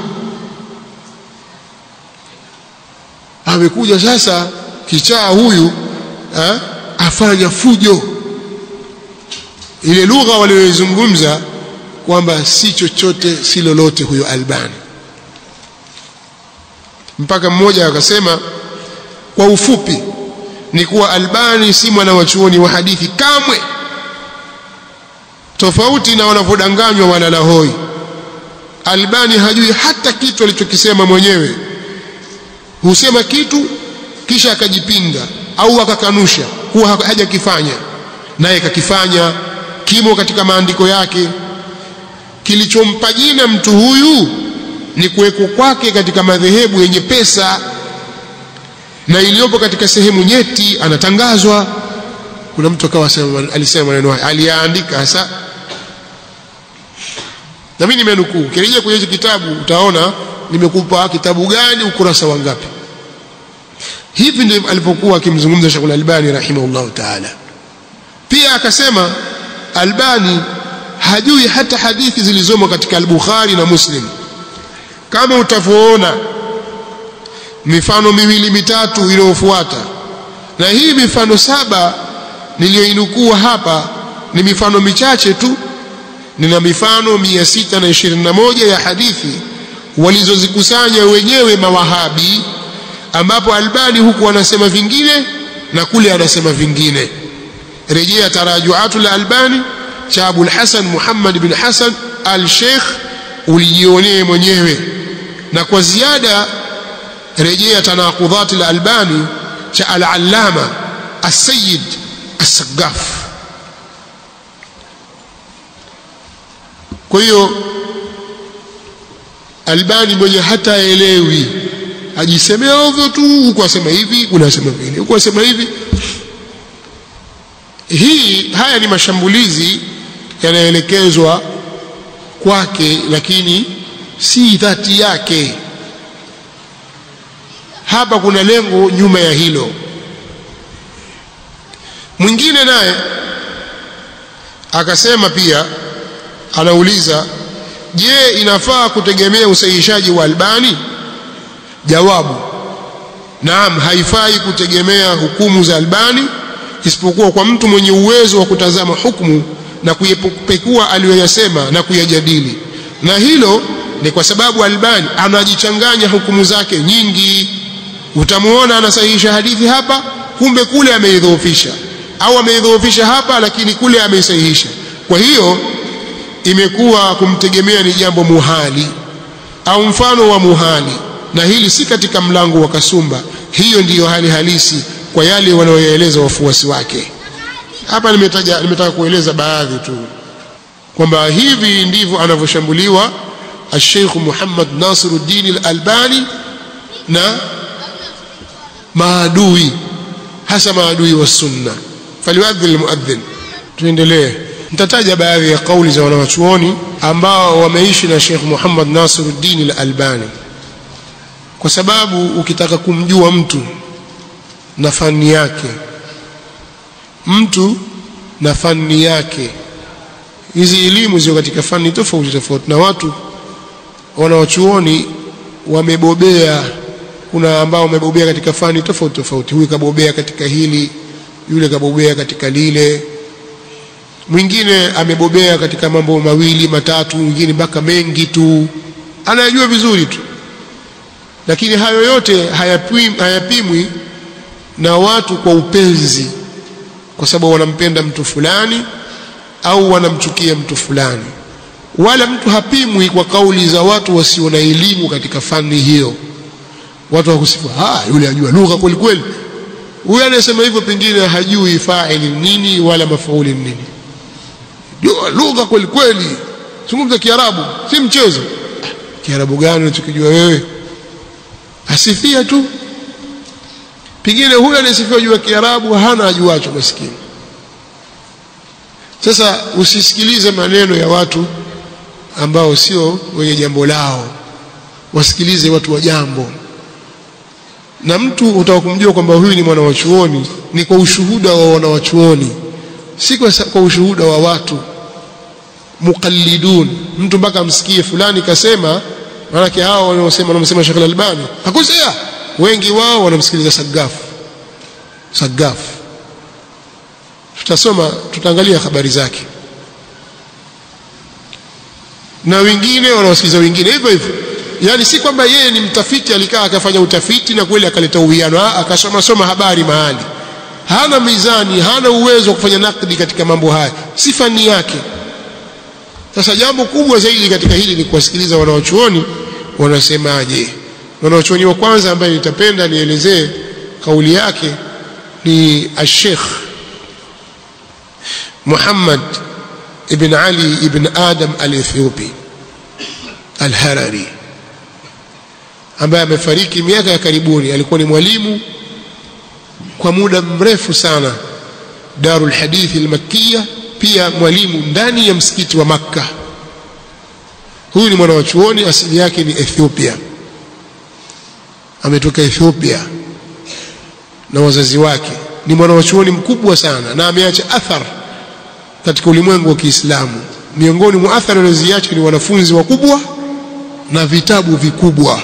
amekuja sasa kichaa huyu afanya fujo. Ile lugha waliyozungumza kwamba si chochote si lolote huyo Albani, mpaka mmoja akasema kwa ufupi ni kuwa Albani si mwana wa chuoni wa hadithi kamwe, tofauti na wanavyodanganywa walalahoi. Albani hajui hata kitu alichokisema mwenyewe, husema kitu kisha akajipinga au akakanusha kuwa hajakifanya, naye kakifanya, kimo katika maandiko yake. Kilichompa jina mtu huyu ni kuweko kwake katika madhehebu yenye pesa na iliyopo katika sehemu nyeti, anatangazwa. Kuna mtu akawa alisema maneno haya, aliyaandika hasa, na mimi nimenukuu. Kirejea kwenye kitabu utaona nimekupa kitabu gani, ukurasa wangapi. Hivi ndivyo alipokuwa akimzungumza Sheikh Al-Albani rahimahullahu ta'ala. Pia akasema Albani hajui hata hadithi zilizomo katika Al-Bukhari na Muslim. Kama utavyoona mifano miwili mitatu iliyofuata, na hii mifano 7 niliyoinukua hapa ni mifano michache tu. Nina mifano 621 ya hadithi walizozikusanya wenyewe mawahabi, ambapo Albani huku anasema vingine na kule anasema vingine. Rejea Tarajuatul Albani cha Abu al-Hasan Muhammad bin Hasan al-Sheikh ulijionee mwenyewe, na kwa ziada rejea Tanaqudhat al-Albani cha al-Allama as-Sayyid as-Saggaf. Kwa hiyo Albani mwenye hata elewi, ajisemea ovyo tu, huko asema hivi, kuna asema vile, huko asema hivi. Haya ni mashambulizi yanaelekezwa kwake, lakini si dhati yake. Hapa kuna lengo nyuma ya hilo. Mwingine naye akasema pia, anauliza, je, inafaa kutegemea usahihishaji wa Albani? Jawabu, naam, haifai kutegemea hukumu za Albani, isipokuwa kwa mtu mwenye uwezo wa kutazama hukumu na kuyepekua aliyoyasema na kuyajadili. Na hilo ni kwa sababu Albani anajichanganya hukumu zake nyingi. Utamuona anasahihisha hadithi hapa, kumbe kule ameidhoofisha, au ameidhoofisha hapa lakini kule ameisahihisha. Kwa hiyo imekuwa kumtegemea ni jambo muhali au mfano wa muhali, na hili si katika mlango wa kasumba. Hiyo ndiyo hali halisi kwa yale wanaoyaeleza wafuasi wake. Hapa nimetaka kueleza baadhi tu kwamba hivi ndivyo anavyoshambuliwa al-Sheikh Muhammad Nasiruddin al-Albani na maadui, hasa maadui wa sunna. Faliwadhi al-muadhdhin. Tuendelee. Nitataja baadhi ya kauli za wanawachuoni ambao wameishi na Sheikh Muhammad Nasiruddin al-Albani, kwa sababu ukitaka kumjua mtu na fani yake, mtu na fani yake, hizi elimu zio katika fani tofauti tofauti, na watu wanawachuoni wamebobea. Kuna ambao wamebobea katika fani tofauti tofauti, huyu kabobea katika hili, yule kabobea katika lile, mwingine amebobea katika mambo mawili matatu, mwingine mpaka mengi tu, anayajua vizuri tu. Lakini hayo yote hayapimwi na watu kwa upenzi, kwa sababu wanampenda mtu fulani au wanamchukia mtu fulani. Wala mtu hapimwi kwa kauli za watu wasio na elimu katika fani hiyo. Watu wakusifu, yule ajua lugha kweli kweli. Huyu anasema hivyo pengine hajui fa'ili nini wala mafauli nini. Jua lugha kweli kweli, zungumza Kiarabu si mchezo. Kiarabu gani unachokijua wewe? Asifia tu, pengine huyo anasifiwa juu ya Kiarabu hana ajuacho maskini. Sasa usisikilize maneno ya watu ambao sio wenye jambo lao, wasikilize watu wa jambo. Na mtu utakumjua kwamba huyu ni mwana wa chuoni ni kwa ushuhuda wa wana wa chuoni, si kwa ushuhuda wa watu muqallidun. Mtu mpaka amsikie fulani kasema, maana hao wanaosema Sheikh Al-Albani hakosea, wengi wao wanamsikiliza Sagaf. Tutaangalia habari zake, na wengine wanawasikiliza wengine hivyo hivyo. Yani si kwamba yeye ni mtafiti alikaa akafanya utafiti na kweli akaleta uwiano, akasoma habari mahali, hana mizani, hana uwezo wa kufanya nakdi katika mambo haya, si fani yake. Sasa jambo kubwa zaidi katika hili ni kuwasikiliza wanawachuoni wanasemaje. Wanawachuoni wa kwanza ambaye nitapenda nielezee kauli yake ni Sheikh Muhammad ibn Ali ibn Adam al-Ethiopi al-Harari, ambaye amefariki miaka ya karibuni. Alikuwa ni mwalimu kwa muda mrefu sana Darul Hadith al-Makkiyah, pia mwalimu ndani ya msikiti wa Makka. Huyu ni mwana wa chuoni, asili yake ni Ethiopia, ametoka Ethiopia na wazazi wake. Ni mwana wa chuoni mkubwa sana na ameacha athar katika ulimwengu wa Kiislamu. Miongoni mwa athari alizoziacha ni wanafunzi wakubwa na vitabu vikubwa.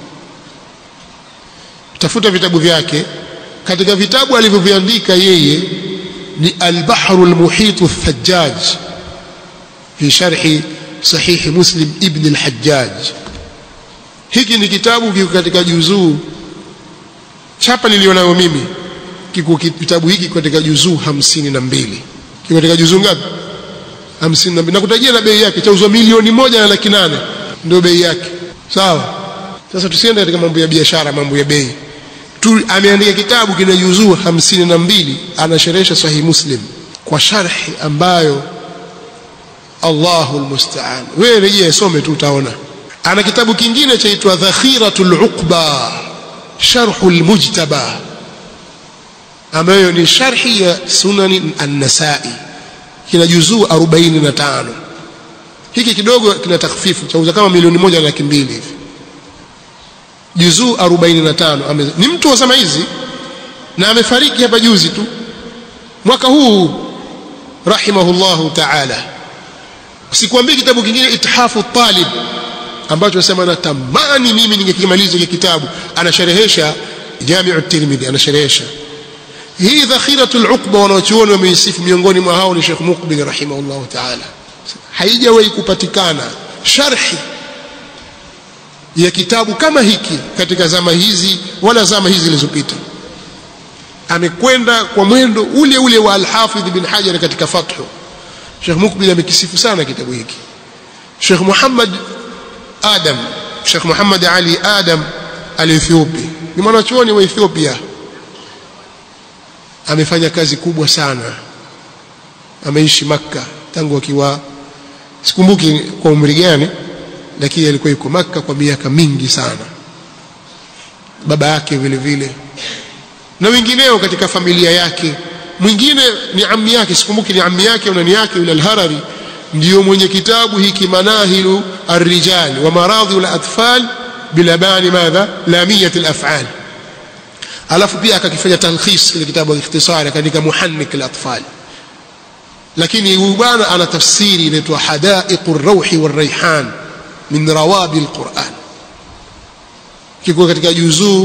Tafuta vitabu vyake. Katika vitabu alivyoviandika yeye ni Al-Bahru al-Muhitu al-Thajjaj fi sharhi Sahih Muslim ibn al-Hajjaj. Hiki ni kitabu kiko katika juzuu, chapa nilionayo mimi kiko kitabu hiki katika juzuu 52. Kiko katika juzuu ngapi? 52. Na kutajia na bei yake, chauzwa $1,800,000 ndio bei yake. Sawa? Sasa tusiende katika mambo ya biashara, mambo ya bei. Ameandika kitabu kina juzuu 52, anasherehesha Sahih Muslim kwa sharhi ambayo Allahul musta'an. Wewe rejea some tu utaona. Ana kitabu kingine chaitwa Dhakhiratul Uqba Sharhul Mujtaba, ambayo ni sharhi ya Sunan an-Nasa'i, kina juzuu 45. Hiki kidogo kina takhfifu, chauza kama $1,200,000 hivi. Juzuu 45. Ni mtu wa zama hizi na amefariki hapa juzi tu mwaka huu rahimahullahu ta'ala. Sikwambii kitabu kingine Ithafu Talib ambacho nasema natamani mimi ningekimaliza hiki kitabu. Anasherehesha Jami'u Tirmidhi, anasherehesha hii Dhakhiratul Uqba. Wanaochuoni wameisifu, miongoni mwa hao ni Sheikh Muqbil rahimahullahu ta'ala. Haijawahi kupatikana sharhi ya kitabu kama hiki katika zama hizi wala zama hizi zilizopita. Amekwenda kwa mwendo ule ule wa Al-Hafidh bin Hajar katika Fathu. Sheikh Muqbil amekisifu sana kitabu hiki. Sheikh Muhammad Ali Adam al-Ethiopi ni mwanachuoni wa Ethiopia, amefanya kazi kubwa sana. Ameishi Makka tangu akiwa, sikumbuki kwa umri gani, lakini alikuwa yuko Makka kwa miaka mingi sana. Baba yake vile vile na wengineo katika familia yake. Mwingine ni ammi yake, sikumbuki ni ammi yake au nani yake, yule Al-Harari ndio mwenye kitabu hiki Manahilu Ar-Rijal wa Maradhi al-Atfal bilabani madha lamiyat al-af'al. Alafu pia akakifanya talkhis kile kitabu ikhtisari, akaandika Muhannik al-Atfal. Lakini huyu bwana ana tafsiri inaitwa Hadaiqur Rawhi war-Rayhan min rawabi al-Quran, kiko katika juzuu,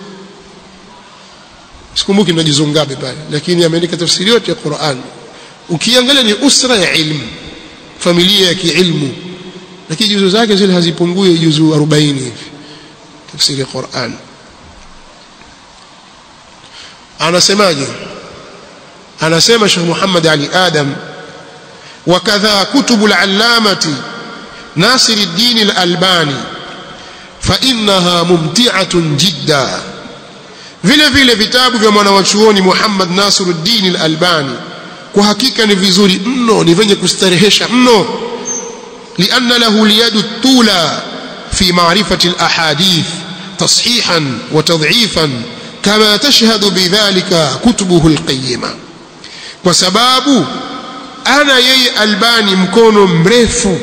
sikumbuki na juzuu ngapi pale, lakini ameandika tafsiri yote ya Qur'an. Ukiangalia ni usra ya ilmu, familia ya kiilmu, lakini juzuu zake zile hazipungui juzuu 40 hivi tafsiri ya Qur'an. Anasemaje? Anasema Sheikh Muhammad Ali Adam, wakadha kutubul allamati ناصر الدين الألباني فإنها ممتعة جدا. vile vile vitabu vya mwanachuoni Muhammad Nasiruddin al-Albani kwa hakika ni vizuri mno, ni venye kustarehesha mno. lianna lahu liyadu tula fi ma'rifati al-ahadith tashihan wa tad'ifan kama tashhadu bidhalika kutubuhu alqayyima, kwa sababu ana yeye Albani mkono mrefu,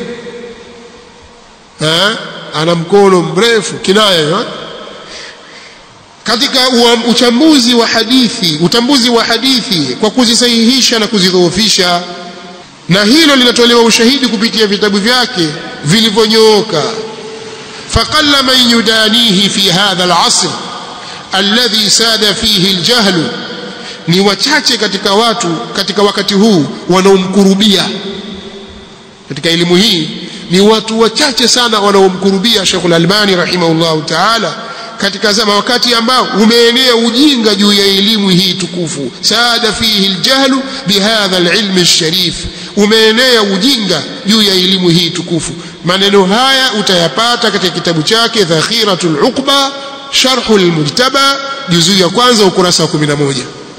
ana mkono mrefu kinaya katika utambuzi wa hadithi kwa kuzisahihisha na kuzidhoofisha, na hilo linatolewa ushahidi kupitia vitabu vyake vilivyonyooka. faqalla man yudanihi fi hadha al-asr alladhi sada fihi al-jahl, ni wachache katika watu katika wakati huu wanaomkurubia katika elimu hii, ni watu wachache sana wanaomkurubia Sheikh al-Albani rahimahullahu ta'ala katika zama wakati ambao umeenea ujinga juu ya elimu hii tukufu. Saada fihi aljahlu bihadha alilm alsharif, umeenea ujinga juu ya elimu hii tukufu. Maneno haya utayapata katika kitabu chake Dhakhiratul Uqba Sharhul Mujtaba, juzuu ya kwanza ukurasa wa 11.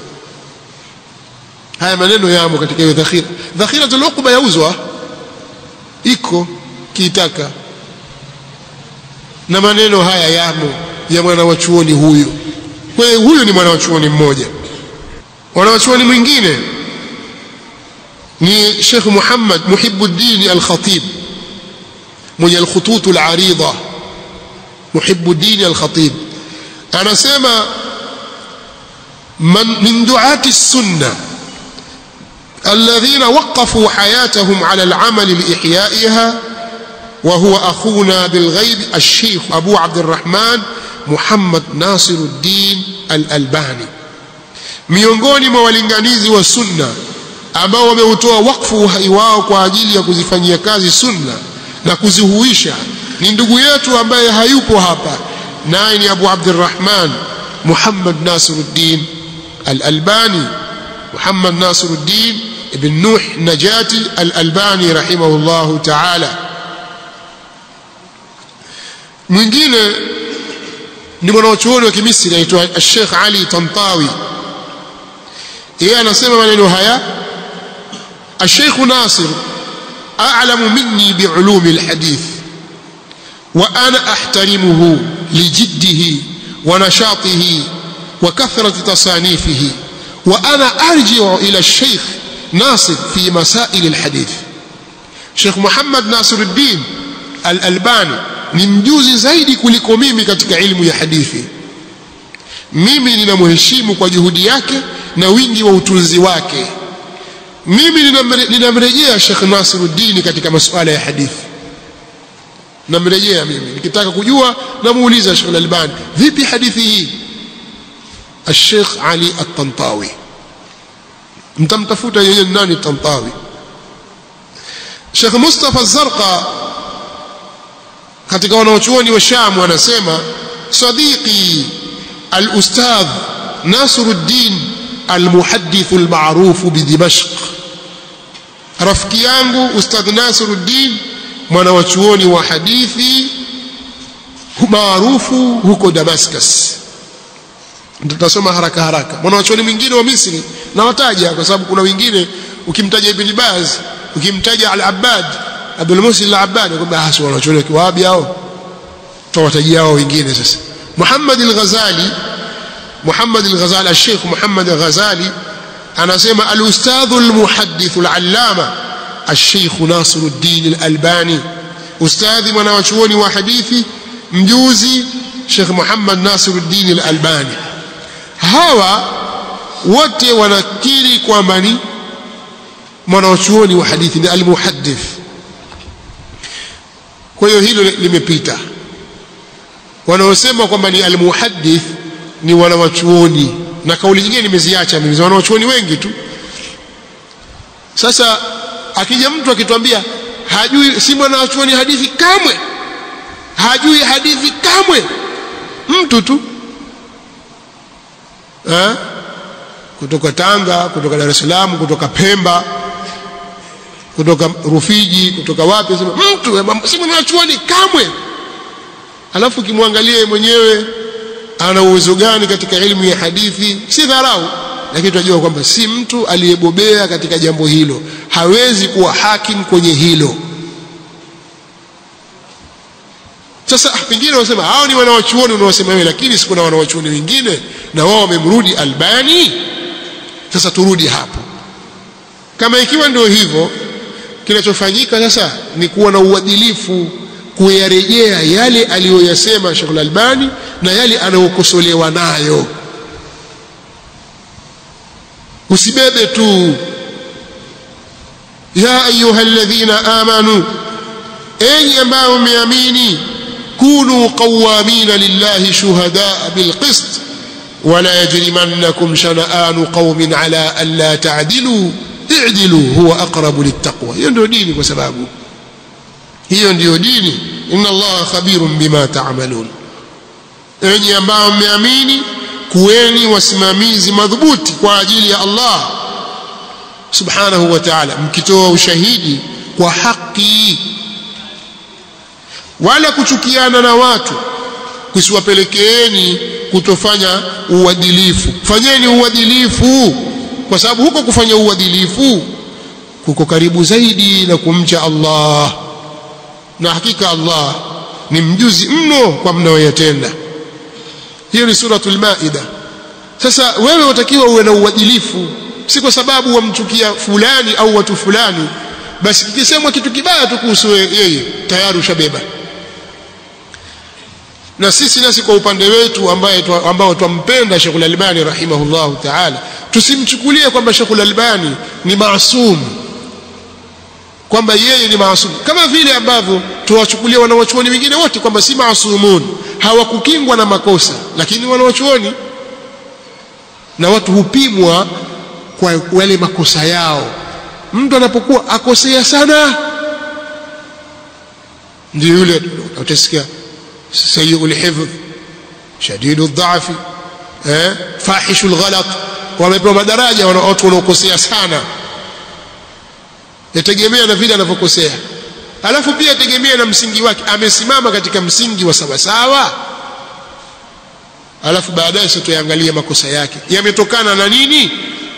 Haya maneno yamo katika hiyo Dhakhiratul Uqba, yauzwa, iko kiitaka, na maneno haya yamo ya mwana wa chuoni huyu. Kwa hiyo huyu ni mwana wa chuoni mmoja. Mwana wa chuoni mwingine ni Sheikh Muhammad Muhibbuddin al-Khatib, mwenye al-Khutut al-Arida. Muhibbuddin al-Khatib anasema min du'ati as-sunnah alladhina waqafu hayatahum ala al-amal li-ihya'iha وهو أخونا بالغيب الشيخ أبو عبد الرحمن محمد ناصر الدين الألباني. miongoni mwa walinganizi wa sunna ambao wameutoa wakfu uhai wao kwa ajili ya kuzifanyia kazi sunna na kuzihuisha ni ndugu yetu ambaye hayupo hapa, naye ni Abu Abdurrahman Muhammad Nasiruddin al-Albani, Muhammad Nasiruddin ibn Nuh Najati al-Albani rahimahullahu ta'ala. Mwingine ni mwanachuoni wa Kimisri anaitwa Sheikh Ali Tantawi. Yeye anasema maneno haya: Sheikh Nasir a'lamu minni bi'ulumi al-hadith wa ana ahtarimuhu lijiddihi wa nashatihi wa kathrati tasanifihi wa ana arji'u ila Sheikh Nasir fi masail al-hadith. Sheikh Muhammad Nasiruddin al-Albani ni mjuzi zaidi kuliko mimi katika ilmu ya hadithi. Mimi ninamheshimu kwa juhudi yake na wingi wa utunzi wake. Mimi ninamrejea Sheikh Nasiruddin katika masuala ya hadithi, namrejea mimi nikitaka kujua, namuuliza Sheikh Al-Albani, vipi hadithi hii? Sheikh Ali At-Tantawi, mtamtafuta yeye nani Tantawi. Sheikh Mustafa Az-Zarqa katika wanachuoni wa Sham wanasema: sadiqi al-ustadh Nasiruddin al-muhaddith al-ma'ruf bi Dimashq, rafiki yangu Ustadh Nasiruddin mwanachuoni wa hadithi maarufu huko Damascus. Tutasoma haraka haraka. Mwanachuoni mwingine wa Misri na wataja kwa sababu kuna wengine ukimtaja Ibn Baz, ukimtaja Al-Abbad Abdul Muhsin Al-Abbad kwamba hasa wanachuoni wa Kiwahabi hao, tuwatajia hao wengine. Sasa Muhammad Al-Ghazali, Sheikh Muhammad Al-Ghazali anasema: al-ustadhu al-muhaddith al-allama al-Sheikh Nasiruddin al-Albani, ustadhi mwanachuoni wa hadithi mjuzi Sheikh Muhammad Nasiruddin al-Albani. Hawa wote wanakiri kwamba ni mwanachuoni wa hadithi, ni al-muhaddith. Kwa hiyo hilo limepita. Wanaosema kwamba ni al-muhaddith ni wanawachuoni, na kauli nyingine nimeziacha mimi, wanawachuoni wengi tu. Sasa akija mtu akituambia hajui, si mwanachuoni hadithi kamwe, hajui hadithi kamwe, mtu tu kutoka Tanga, kutoka Dar es Salaam, kutoka Pemba, kutoka Rufiji, kutoka wapi, sema mtu si mwanachuoni kamwe. Alafu kimwangalie mwenyewe ana uwezo gani katika elimu ya hadithi, si dharau, lakini tunajua kwamba si mtu aliyebobea katika jambo hilo, hawezi kuwa hakim kwenye hilo. Sasa pengine wasema hao ni wanawachuoni unaosema wewe, lakini si kuna wanawachuoni wengine na wao wamemrudi Albani. Sasa turudi hapo. Kama ikiwa ndio hivyo, kinachofanyika sasa ni kuwa na uadilifu, kuyarejea yale aliyoyasema Sheikh Al-Albani na yale anayokosolewa nayo. Usibebe tu ya ayyuhalladhina amanu, enyi ambao mmeamini, kunu qawamina lillahi shuhadaa bilqist wala yajrimannakum shana'anu qaumin ala an la ta'dilu i'dilu huwa aqrabu littaqwa. Hiyo ndio dini, kwa sababu hiyo ndio dini. Inna Allaha khabirun bima ta'malun. Enyi ambao mmeamini, kuweni wasimamizi madhubuti kwa ajili ya Allah subhanahu wa ta'ala, mkitoa ushahidi kwa haki, wala kuchukiana na watu kusiwapelekeeni kutofanya uadilifu. Fanyeni uadilifu, kwa sababu huko kufanya uadilifu kuko karibu zaidi na kumcha Allah, na hakika Allah ni mjuzi mno kwa mnayoyatenda. Hiyo ni suratul Maida. Sasa wewe utakiwa uwe na uadilifu, si kwa sababu wamchukia fulani au watu fulani basi kikisemwa kitu kibaya tu kuhusu yeye tayari ushabeba. Na sisi nasi kwa upande wetu ambao twampenda Sheikh Al-Albani rahimahullahu ta'ala, tusimchukulie kwamba Sheikh Al-Albani ni maasum, kwamba yeye ni maasum, kama vile ambavyo tuwachukulia wanawachuoni wengine wote kwamba si maasumun, hawakukingwa na makosa, lakini wanawachuoni na watu hupimwa kwa wale makosa yao. Mtu anapokuwa akosea sana, ndio yule utasikia sayyul hifdh, shadidul dha'fi, fahishul ghalat, wamepewa madaraja watu wanaokosea sana. Yategemea na vile anavyokosea, alafu pia yategemea na msingi wake, amesimama katika msingi wa sawa sawa, alafu baadaye sasa tuangalie makosa yake yametokana na nini.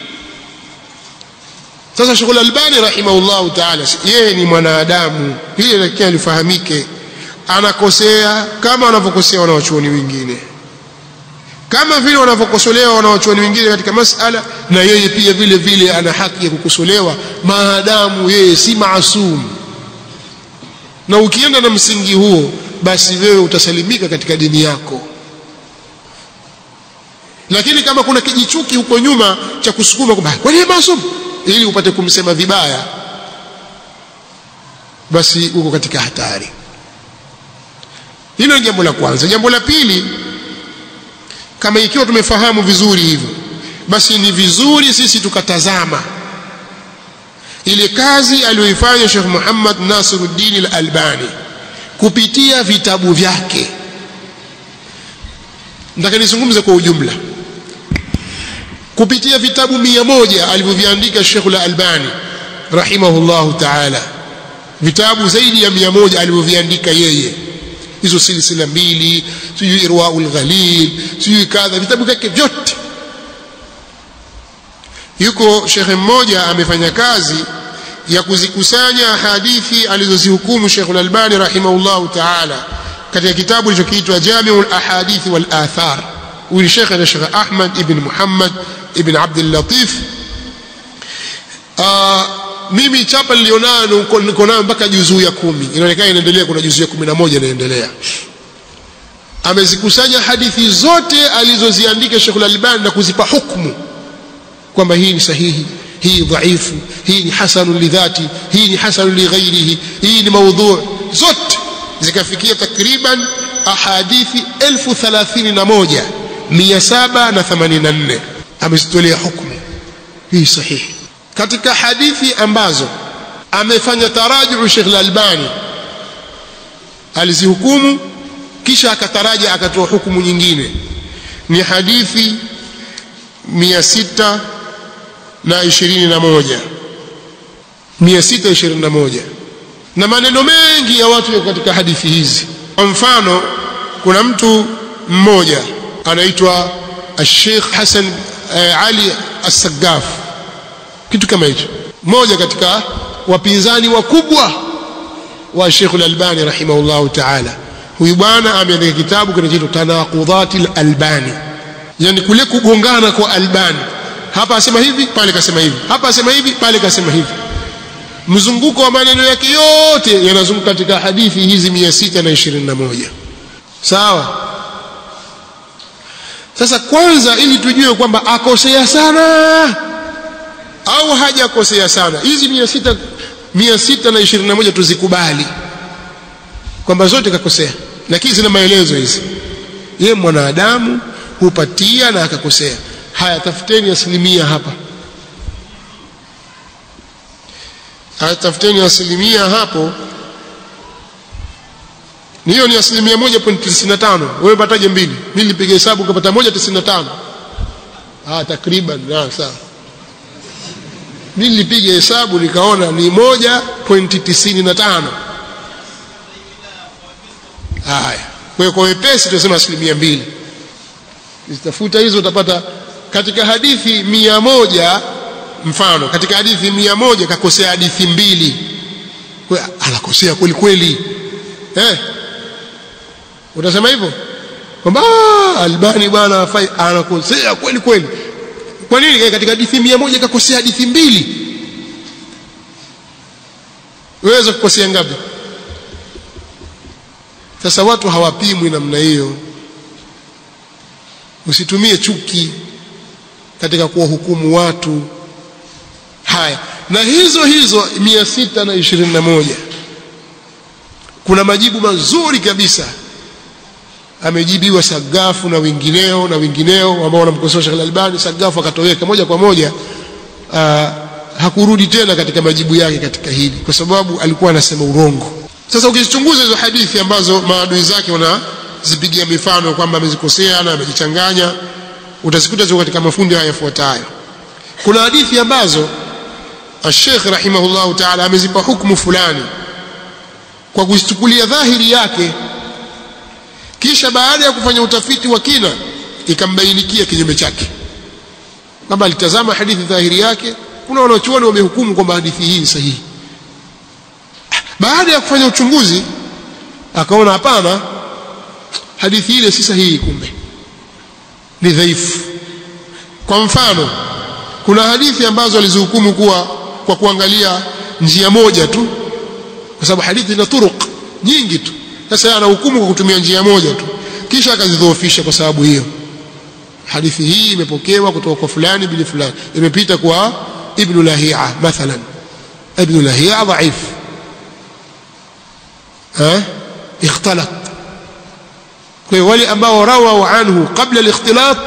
Sasa Sheikh Al-Albani rahimahullahu ta'ala, yeye ni mwanadamu, hili lakini lifahamike, anakosea kama wanavyokosea wanawachuoni wengine, kama vile wanavyokosolewa wanawachuoni wengine katika masala, na yeye pia vile vile ana haki ya kukosolewa maadamu yeye si maasum. Na ukienda na msingi huo, basi wewe utasalimika katika dini yako. Lakini kama kuna kijichuki huko nyuma cha kusukuma kwamba kwa nini maasum, ili upate kumsema vibaya, basi uko katika hatari. Hilo ni jambo la kwanza. Jambo la pili, kama ikiwa tumefahamu vizuri hivyo, basi ni vizuri sisi tukatazama ile kazi aliyoifanya Sheikh Muhammad Nasiruddin Al-Albani kupitia vitabu vyake. Nataka nizungumze kwa ujumla kupitia vitabu 100 alivyoviandika Sheikh Al-Albani rahimahullahu ta'ala, vitabu zaidi ya 100 alivyoviandika yeye, hizo silsila 2, sijui Irwaul Ghalil, sijui kadha, vitabu vyake vyote. Yuko shekhe mmoja amefanya kazi ya kuzikusanya hadithi alizozihukumu Sheikh Al-Albani rahimahullahu ta'ala katika kitabu kilichoitwa Jami'ul Ahadith wal Athar. Huyu Sheikh ni Sheikh Ahmad ibn Muhammad ibn Abdul Latif. Mimi chapa nilionayo niko nayo mpaka juzuu ya 10, inaonekana inaendelea, kuna juzuu ya 11 inaendelea. Amezikusanya hadithi zote alizoziandika Sheikh Al-Albani na kuzipa hukumu kwamba hii ni sahihi, hii dhaifu, hii ni hasanu lidhati, hii ni hasanu lighairihi, hii ni maudhu', zote zikafikia takriban ahadithi 1031,784 amezitolea hukumu hii sahihi. Katika hadithi ambazo amefanya tarajuu Sheikh Al-Albani, alizihukumu kisha akataraja akatoa hukumu nyingine, ni hadithi 621 na maneno mengi ya watu katika hadithi hizi. Kwa mfano, kuna mtu mmoja anaitwa Sheikh Hassan Ali As-Saggaf, kitu kama hicho, mmoja katika wapinzani wakubwa wa Sheikh Al-Albani rahimahullahu ta'ala. Huyu bwana ameandika kitabu kinachoitwa Tanaqudatil Albani, yani kule kugongana kwa Albani, hapa asema hivi pale kasema hivi, hapa asema hivi pale kasema hivi, mzunguko wa maneno yake yote yanazunguka katika hadithi hizi 621. Sawa? Sasa kwanza, ili tujue kwamba akosea sana au hajakosea sana, hizi 621 tuzikubali kwamba zote kakosea, lakini zina maelezo hizi. Yeye mwanadamu hupatia na akakosea. Haya, tafuteni asilimia hapa, tafuteni asilimia hapo. Hiyo ni asilimia 1.95. Wewe pataje mbili? Mimi nilipiga hesabu kupata 1.95. Takriban. Sawa. Mimi nilipiga hesabu nikaona ni 1.95. Haya. Kwa wepesi tunasema asilimia 2. Zitafuta hizo utapata katika hadithi 100, mfano katika hadithi 100 kakosea hadithi 2. Kwa anakosea kweli kweli. Utasema hivyo kwamba Albani bwana afai, anakosea kweli kweli. Kwa nini? Katika hadithi 100 kakosea hadithi 2. Uweza kukosea ngapi? Sasa watu hawapimwi namna hiyo. Usitumie chuki katika kuwahukumu watu. Haya, na hizo 621 kuna majibu mazuri kabisa amejibiwa Sagafu na wengineo ambao wanamkosoa Sheikh Al-Albani. Sagafu akatoweka moja kwa moja, hakurudi tena katika majibu yake katika hili, kwa sababu alikuwa anasema urongo. Sasa ukizichunguza hizo hadithi ambazo maadui zake wanazipigia mifano kwamba amezikosea na amejichanganya, utazikuta ziko katika mafundi haya yafuatayo. Kuna hadithi ambazo Sheikh rahimahullahu ta'ala amezipa hukumu fulani kwa kuzichukulia dhahiri yake, kisha baada ya kufanya utafiti wa kina ikambainikia kinyume chake, kwamba alitazama hadithi dhahiri yake. Kuna wanachuoni wamehukumu kwamba hadithi hii ni sahihi. Baada ya kufanya uchunguzi akaona hapana, hadithi ile si sahihi, kumbe ni dhaifu. Kwa mfano, kuna hadithi ambazo alizihukumu kuwa kwa kuangalia njia moja tu, kwa sababu hadithi ina turuq nyingi tu. Sasa anahukumu kwa kutumia njia moja tu, kisha akazidhoofisha kwa sababu hiyo. Hadithi hii imepokewa kutoka kwa fulani bin fulani, imepita kwa Ibn Lahi'a mathalan. Ibn Lahi'a dhaif, ikhtalat. Kwa wale ambao rawaw anhu qabla al-ikhtilat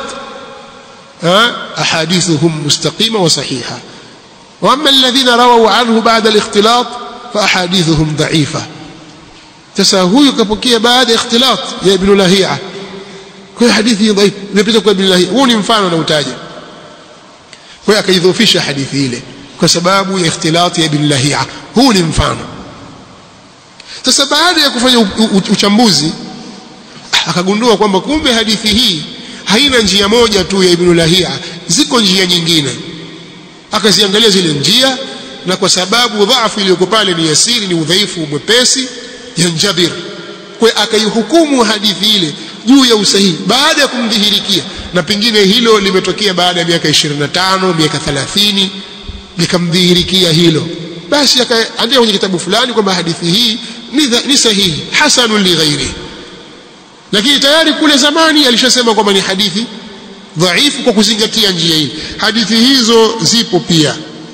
ahadithuhum mustaqima wa sahiha, wa amma alladhina rawaw anhu ba'da al-ikhtilat fa ahadithuhum dha'ifa. Sasa huyu kapokea baada ya ikhtilat ya Ibn Lahi'a, kwa hadithi dhaif imepita kwa Ibn Lahi'a. Huo ni mfano na utaja. Kwa akaidhofisha hadithi ile kwa sababu ya ikhtilat ya Ibn Lahi'a. Huu ni mfano. Sasa baada ya kufanya uchambuzi akagundua kwamba kumbe hadithi hii haina njia moja tu ya Ibn Lahi'a, ziko njia nyingine. Akaziangalia zile njia, na kwa sababu dhaifu iliyoko pale ni yasiri, ni udhaifu mwepesi, yanjabir, kwa akaihukumu hadithi ile juu ya usahihi baada ya kumdhihirikia. Na pengine hilo limetokea baada ya miaka 25, miaka 30, likamdhihirikia hilo, basi akaandika kwenye kitabu fulani kwamba hadithi hii ni sahihi, hasanun li ghairi. Lakini tayari kule zamani alishasema kwamba ni hadithi dhaifu kwa kuzingatia njia hii. Hadithi hizo zipo pia.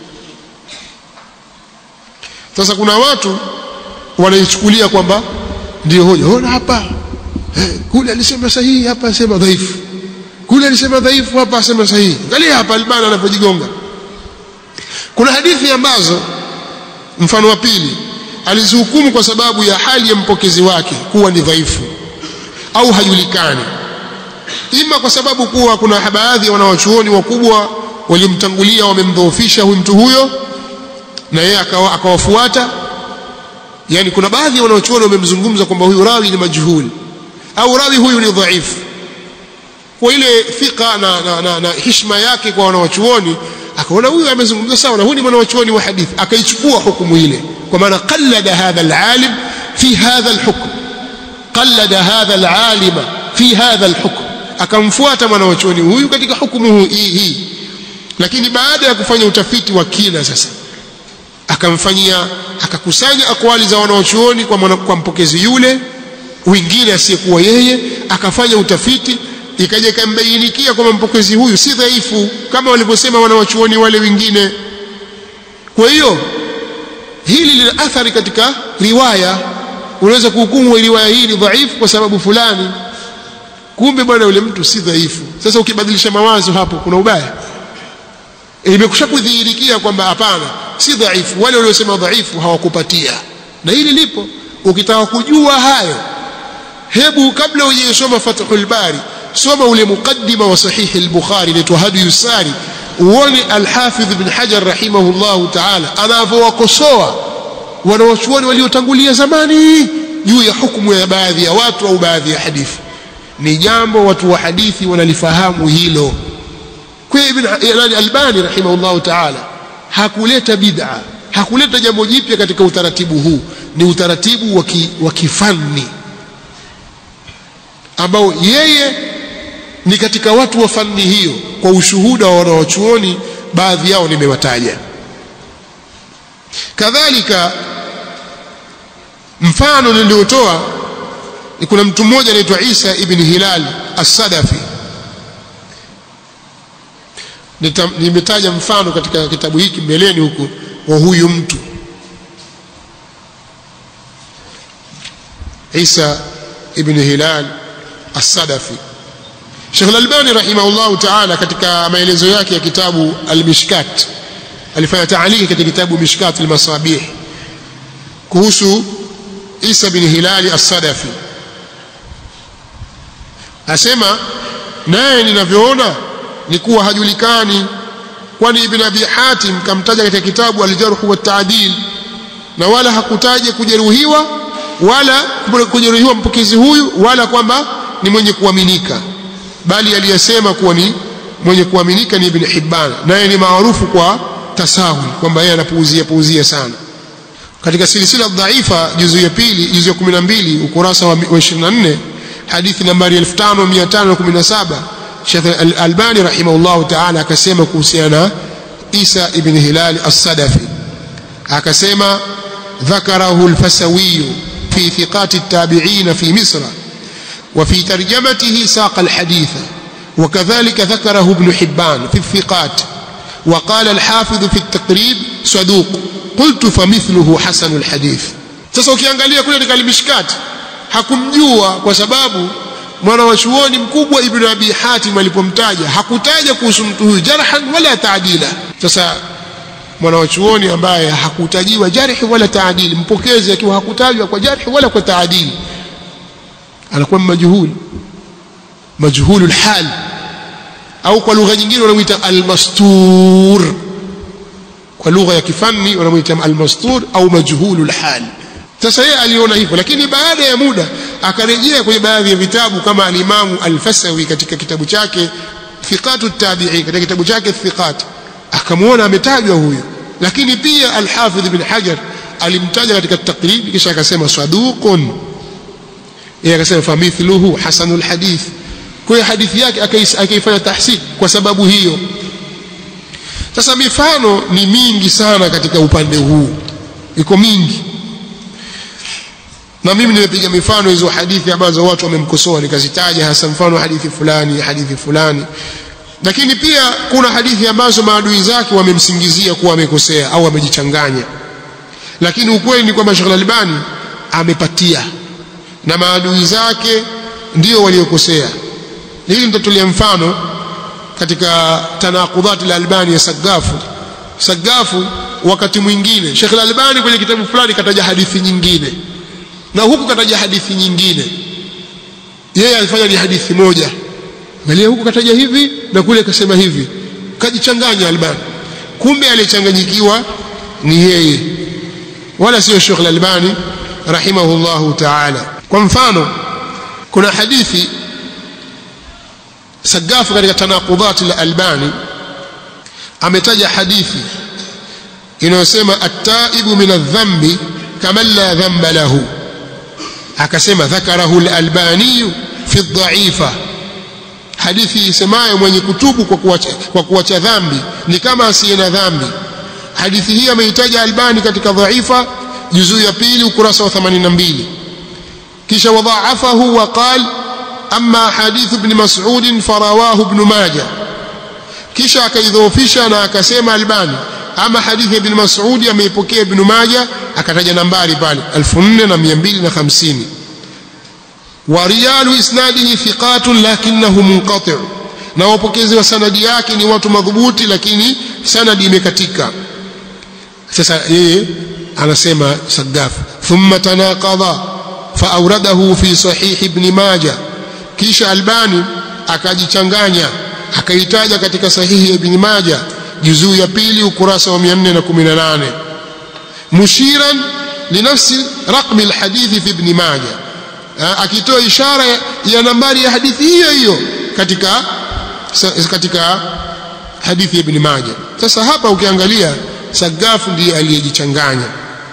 Sasa kuna watu wanaichukulia kwamba ndio hoja. Ona hapa, kule alisema sahihi, hapa asema dhaifu. Kule alisema dhaifu, hapa asema sahihi. Angalia hapa Albani anapojigonga. Kuna hadithi ambazo, mfano wa pili, alizihukumu kwa sababu ya hali ya mpokezi wake kuwa ni dhaifu au hajulikani, ima kwa sababu kuwa kuna baadhi ya wanawachuoni wakubwa walimtangulia wamemdhoofisha huyu mtu huyo na yeye akawafuata. Yani kuna baadhi ya wanawachuoni wamemzungumza kwamba huyu rawi ni majhul au rawi huyu ni dhaifu. Kwa ile thika na heshima yake kwa wanawachuoni, akaona huyu amezungumza sawa na huyu ni mwanawachuoni wa hadithi, akaichukua hukumu ile. Kwa maana qallada hadha al-alim fi hadha al-hukm, qallada hadha al-alima fi hadha al-hukm, akamfuata mwanachuoni huyu katika hukumu hii. Lakini baada ya kufanya utafiti wa kina sasa akakusanya akwali za wanachuoni kwa mpokezi yule wengine asiyekuwa yeye, akafanya utafiti, ikaja ikambainikia kwamba mpokezi huyu si dhaifu kama walivyosema wanachuoni wale wengine. Kwa hiyo hili lina athari katika riwaya. Unaweza kuhukumu riwaya hii ni dhaifu kwa sababu fulani, kumbe bwana yule mtu si dhaifu. Sasa ukibadilisha mawazo hapo kuna ubaya. Imekusha kudhihirikia kwamba hapana, si dhaifu, wale waliosema dhaifu hawakupatia. Na hili lipo. Ukitaka kujua hayo, hebu kabla hujasoma Fathul Bari soma ule mukaddima wa Sahih al-Bukhari inaitwa Hadiyus Sari, uone al-Hafidh ibn Hajar rahimahullahu ta'ala anavyowakosoa wanawachuoni waliotangulia zamani juu ya hukumu ya baadhi ya watu au baadhi ya hadithi. Ni jambo watu wa hadithi wanalifahamu hilo. Kwa Ibn Albani rahimahullahu ta'ala hakuleta bid'a, hakuleta jambo jipya katika utaratibu huu. Ni utaratibu wa kifani ambao yeye ni katika watu wa fani hiyo, kwa ushuhuda wa wanawachuoni baadhi yao nimewataja. Kadhalika mfano niliotoa ni kuna mtu mmoja anaitwa Isa ibn Hilal as-Sadafi. Nimetaja mfano katika kitabu hiki mbeleni huku wa huyu mtu Isa ibn Hilal as-Sadafi. Sheikh al-Albani rahimahullah ta'ala katika maelezo yake ya kitabu al-Mishkat alifanya ta'aliki katika kitabu Mishkat al-Masabih kuhusu Isa ibn Hilal as-Sadafi. Asema naye ninavyoona ni kuwa hajulikani, kwani Ibn Abi Hatim kamtaja katika kitabu al-Jarh wa at-Ta'dil na wala hakutaja kujeruhiwa wala kujeruhiwa mpokezi huyu wala kwamba ni mwenye kuaminika, bali aliyesema kuwa ni mwenye kuaminika ni Ibn Hibban, naye ni maarufu kwa tasahul, kwamba yeye anapuuzia sana. Katika silsila dhaifa juzu ya pili, juzu ya 12 ukurasa wa 24, hadithi nambari 5517, Sheikh al-Albani rahimahullahu ta'ala akasema kuhusiana Isa ibn Hilal as-Sadafi, akasema ذكره الفسوي في ثقات التابعين في مصر وفي ترجمته ساق الحديث، وكذلك ذكره ابن حبان في الثقات، وقال الحافظ في التقريب صدوق، قلت فمثله حسن الحديث. sasa ukiangalia kule katika al-Mishkat hakumjua kwa sababu mwanachuoni mkubwa Ibn Abi Hatim alipomtaja hakutaja kuhusu mtu huyu jarhan wala taadila. Sasa mwanachuoni ambaye hakutajiwa jarhi wala taadili, mpokezi akiwa hakutajwa kwa jarhi wala kwa taadili, anakuwa majhulul hal, au kwa lugha nyingine wanamuita al-mastur. Kwa lugha ya kifani wanamuita al-mastur au majhulul hal. Sasa yeye aliona hivyo, lakini baada ya muda akarejea kwenye baadhi ya vitabu kama al-Imam al-Fasawi katika kitabu chake Thiqatut Tabi'in, katika kitabu chake Thiqat, akamuona ametajwa huyo. Lakini pia al-Hafidh ibn Hajar alimtaja katika Taqrib, kisha akasema saduqun, yeye akasema famithluhu hasanul hadith. Kwa hadithi yake akaifanya tahsin kwa sababu hiyo. Sasa mifano ni mingi sana katika upande huu, iko mingi, na mimi nimepiga mifano hizo hadithi ambazo watu wamemkosoa nikazitaja hasa mfano hadithi fulani. Lakini pia kuna hadithi ambazo maadui zake wamemsingizia kuwa amekosea au amejichanganya, lakini ukweli ni kwamba Sheikh al-Albani amepatia na maadui zake ndio waliokosea. Hili nitatolea mfano katika Tanaqudat al-Albani ya Sagafu. Wakati mwingine Sheikh al-Albani kwenye kitabu fulani kataja hadithi nyingine na huku kataja hadithi nyingine, yeye alifanya ni hadithi moja, bali huku kataja hivi na kule kasema hivi, kajichanganya Albani. Kumbe alichanganyikiwa ni yeye wala sio Sheikh al-Albani rahimahullahu ta'ala. Kwa mfano kuna hadithi Sagafu katika Tanaqudat al-Albani ametaja hadithi inayosema at-taibu min adh-dhanbi kama la dhanba lahu, akasema dhakarahu al-Albani fi ad-da'ifa, hadithi isemayo mwenye kutubu kwa kuacha dhambi ni kama asiye na dhambi. Hadithi hii ameitaja Albani katika dhaifa juzuu ya 2 ukurasa wa 82. kisha wadhaafahu wa qala amma hadith ibn Mas'ud farawahu ibn Majah. kisha akaidhoofisha na akasema Albani ama hadithi ibn Mas'ud ameipokea ibn Majah, akataja nambari pale 4250. wa rijalu isnadihi thiqatun lakinahu munqati', na wapokezi wa sanadi yake ni watu madhubuti lakini sanadi imekatika. Sasa yeye anasema Saggaf thumma tanaqadha fa awradahu fi sahih ibn Majah, kisha Albani akajichanganya akaitaja katika sahihi ibn Majah juzuu ya 2 ukurasa wa 418 mushiran linafsi raqm alhadith fi ibn Majah, akitoa ishara ya nambari ya hadithi hiyo hiyo katika hadithi ya ibn Majah. Sasa hapa ukiangalia Saggaf ndiye aliyejichanganya.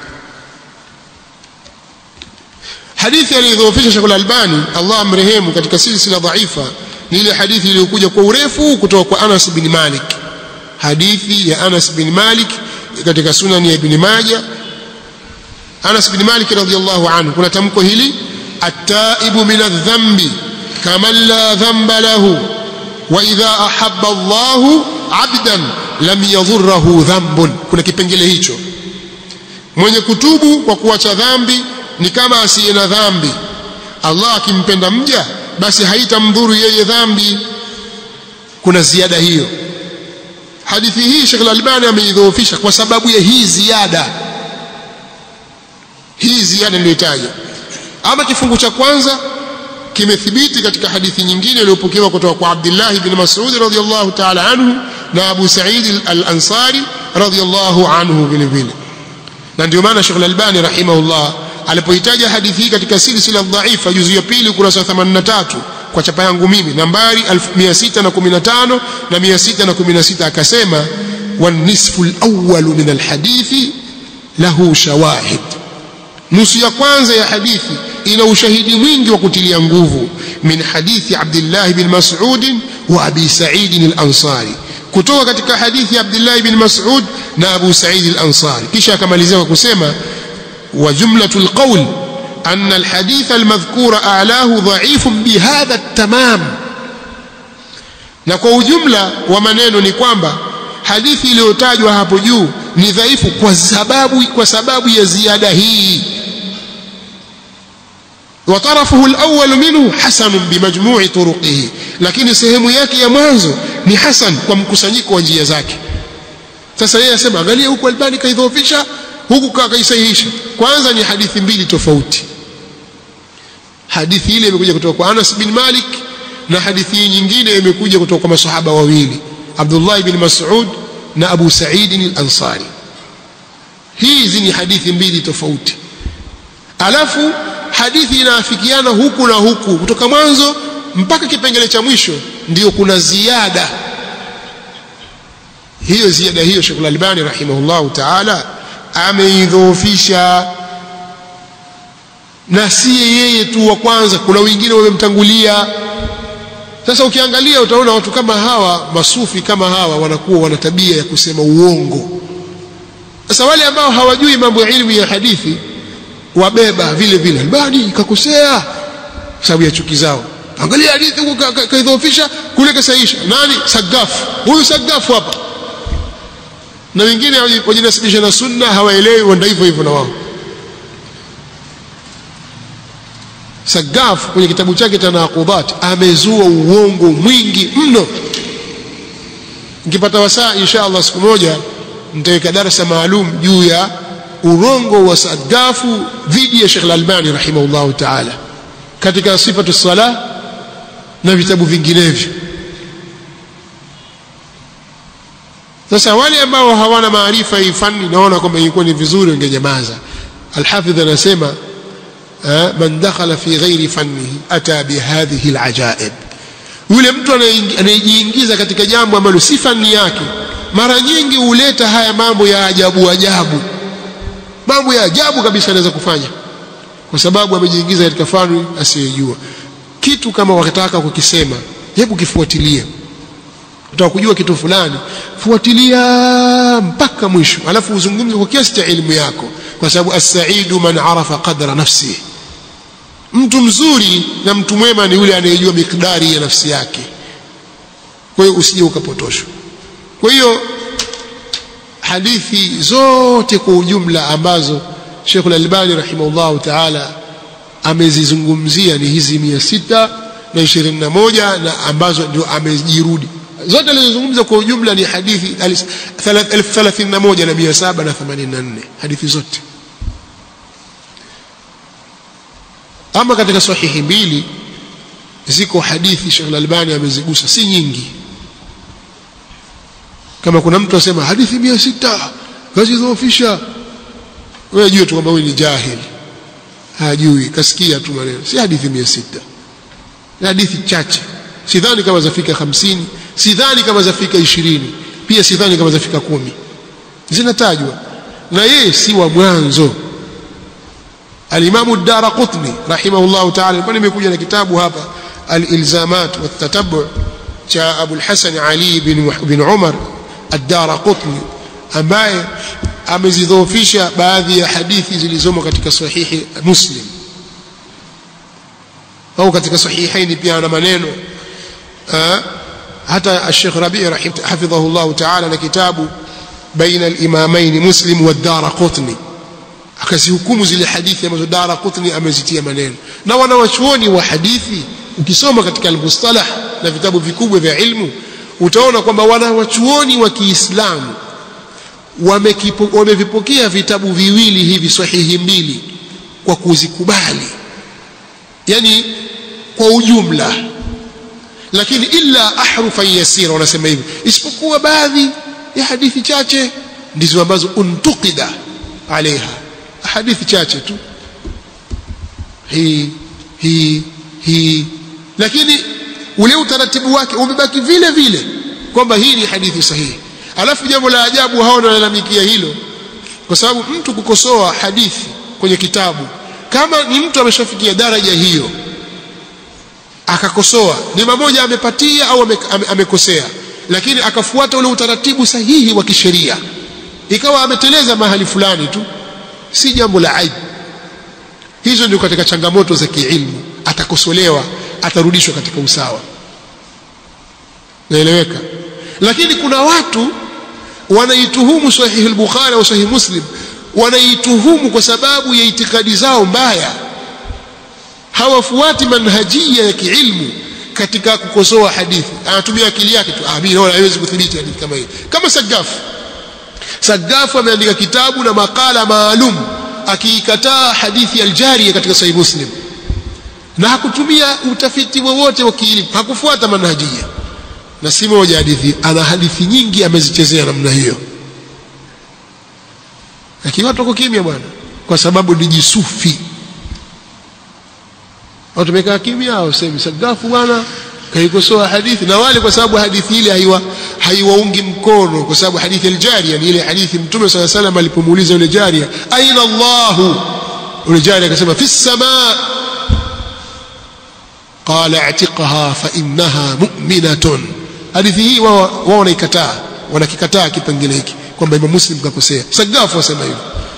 Hadithi aliyodhoofisha Sheikh Al-Albani Allah amrehemu katika silsila dhaifa ni ile hadithi iliyokuja kwa urefu kutoka kwa Anas bin Malik. Hadithi ya Anas bin Malik katika Sunan ya Ibn Majah. Anas bin Malik radhiyallahu anhu kuna tamko hili at-taibu min adh-dhanbi kama la dhanba lahu wa idha ahabba Allahu 'abdan lam yadhurruhu dhanbun. Kuna kipengele hicho, mwenye kutubu kwa kuacha dhambi ni kama asiye na dhambi. Allah akimpenda mja basi haitamdhuru yeye dhambi. Kuna ziada hiyo. Hadithi hii Sheikh Al-Albani ameidhoofisha kwa sababu ya hii ziada niliyotaja. Ama kifungu cha kwanza kimethibiti katika hadithi nyingine iliyopokewa kutoka kwa Abdullah ibn Mas'ud radhiyallahu ta'ala anhu na Abu Sa'id al-Ansari radhiyallahu anhu vile vile. Na ndio maana Sheikh Al-Albani rahimahullah alipoitaja hadithi hii katika silsila dhaifa juzu ya 2 ukurasa wa 83 kwa chapa yangu mimi nambari 1615 na 616 akasema wan nisfu al-awwal min al-hadithi lahu shawahid, nusu ya kwanza ya hadithi ina ushahidi mwingi wa kutilia nguvu. Min hadithi Abdullah ibn Mas'ud wa Abi Sa'id al-Ansari, kutoka katika hadithi Abdullah ibn Mas'ud na Abu Sa'id al-Ansari. Kisha akamalizia kwa kusema wa jumlatul qawl anna al-hadith al-madhkura a'lahu dha'ifun bihadha at-tamam, na kwa ujumla wa maneno ni kwamba hadithi iliyotajwa hapo juu ni dhaifu kwa sababu ya ziada hii. wa tarafuhu al-awwal minhu hasan bimajmu'i turuqihi, lakini sehemu yake ya mwanzo ni hasan kwa mkusanyiko wa njia zake. Sasa yeye asema angalia huku Albani kaidhoofisha, huku kaisahihisha. Kwanza ni hadithi mbili tofauti. Hadithi ile imekuja kutoka kwa Anas bin Malik na hadithi nyingine imekuja kutoka kwa masahaba wawili Abdullah ibn Mas'ud na Abu Sa'id al-Ansari. Hizi ni hadithi mbili tofauti, alafu hadithi inaafikiana huku na huku kutoka mwanzo mpaka kipengele cha mwisho, ndio kuna ziada. Hiyo ziada hiyo Sheikh Al-Albani rahimahullahu ta'ala ameidhoofisha, na si yeye tu wa kwanza, kuna wengine wamemtangulia. Sasa ukiangalia utaona watu kama hawa, masufi kama hawa, wanakuwa wana tabia ya kusema uongo. Sasa wale ambao hawajui mambo ya ilmu ya hadithi wabeba vile vile Albani kakosea sababu ya chuki zao. Angalia hadithi huko kaidhoofisha, kule kasaisha. Nani? Saggaf. Huyu Saggaf hapa. Na wengine wajinasibisha na sunna hawaelewi, wanda hivyo hivyo na wao. Saggaf kwenye kitabu chake Tanaqudat amezua uongo mwingi mno. Nikipata wasaa insha Allah siku moja nitaweka darasa maalum juu ya urongo wa Saggafu dhidi ya Sheikh Al-Albani rahimahullahu ta'ala katika sifatu salah na vitabu vinginevyo. Sasa wale ambao hawana maarifa hii fani, naona kwamba ilikuwa ni vizuri wangenyamaza. Al-Hafidh anasema man dakhala fi ghairi fannihi ata bihadhihi al-ajaib, yule mtu anayejiingiza katika jambo ambalo si fani yake mara nyingi huleta haya mambo ya ajabu ajabu, mambo ya ajabu kabisa anaweza kufanya kwa sababu amejiingiza katika fani asiyojua kitu. Kama wakitaka kukisema hebu kifuatilie. Utaka kujua kitu fulani, fuatilia mpaka mwisho, alafu uzungumze kwa kiasi cha elimu yako, kwa sababu as-sa'idu man arafa qadra nafsihi. Mtu mzuri na mtu mwema ni yule anayejua mikdari ya nafsi yake. Kwa hiyo usije ukapotoshwa. Kwa hiyo hadithi zote kwa ujumla ambazo Sheikh Al-Albani rahimahullah ta'ala amezizungumzia ni hizi 621 na ambazo ndio amejirudi. Zote alizozungumza kwa ujumla ni hadithi 31784 hadithi zote. Ama katika sahihi mbili ziko hadithi Sheikh Al-Albani amezigusa, si nyingi. Kama kuna mtu asema hadithi 600 kazi zoofisha, wewe jua tu kwamba wewe ni jahil, hajui, kasikia tu maneno. Si hadithi 600, ni hadithi chache. Sidhani kama zafika 50, sidhani kama zafika 20, pia sidhani kama zafika 10. Zinatajwa na yeye si wa mwanzo. Al-Imam ad-Daraqutni rahimahullah ta'ala, bali nimekuja na kitabu hapa al-Ilzamat wa at-Tatabbu' cha Abu al-Hasan Ali bin Umar ad-Daraqutni, ambaye amezidhoofisha baadhi ya hadithi zilizomo katika sahihi Muslim au katika sahihaini pia na maneno. Hata Sheikh Rabi' hafidhahullah ta'ala na kitabu baina al-imamain Muslim wa ad-Daraqutni akazihukumu zile hadithi ambazo Daraqutni amezitia maneno. Na wanawachuoni wa hadithi, ukisoma katika al-Mustalah na vitabu vikubwa vya ilmu, utaona kwamba wanawachuoni wa Kiislamu wamevipokea vitabu viwili hivi sahihi mbili kwa kuzikubali, yani kwa ujumla, lakini illa ahrufan yasira, wanasema hivi, isipokuwa baadhi ya hadithi chache ndizo ambazo untuqida alaiha, hadithi chache tu hii, lakini ule utaratibu wake umebaki vile vile kwamba hii ni hadithi sahihi. Alafu jambo la ajabu, hao wanalalamikia hilo, kwa sababu mtu kukosoa hadithi kwenye kitabu, kama ni mtu ameshafikia daraja hiyo akakosoa, ni mmoja amepatia au amekosea, lakini akafuata ule utaratibu sahihi wa kisheria, ikawa ameteleza mahali fulani tu, si jambo la aibu. Hizo ndio katika changamoto za kiilmu, atakosolewa, atarudishwa katika usawa. Naeleweka? Lakini kuna watu wanaituhumu sahihi al-Bukhari au sahihi Muslim, wanaituhumu kwa sababu ya itikadi zao mbaya, hawafuati manhajia ya kiilmu katika kukosoa hadithi. Anatumia akili yake tu, mimi naona haiwezi kudhibiti hadithi kama hii. Kama Sagafu ameandika kitabu na makala maalum akiikataa hadithi al-Jariya katika sahihi Muslim, na hakutumia utafiti wowote wa kielimu, hakufuata manhajia. Na si moja hadithi, ana hadithi nyingi amezichezea namna hiyo, lakini watu wako kimya bwana, kwa sababu ni jisufi. Watu wamekaa kimya, au sema Sagafu bwana kaikosoa hadithi, na wale kwa sababu hadithi ile haiwaungi mkono, kwa sababu hadithi al-Jariya ni ile hadithi Mtume صلى الله عليه وسلم alipomuuliza yule jaria, aina Allahu, yule jaria akasema fi as-samaa, qala atiqaha fa innaha mu'minatun. Hadithi hii wao wanaikataa, wanakikataa kipengele hiki kwamba Imam Muslim kakosea. Sagafu wasema hivyo,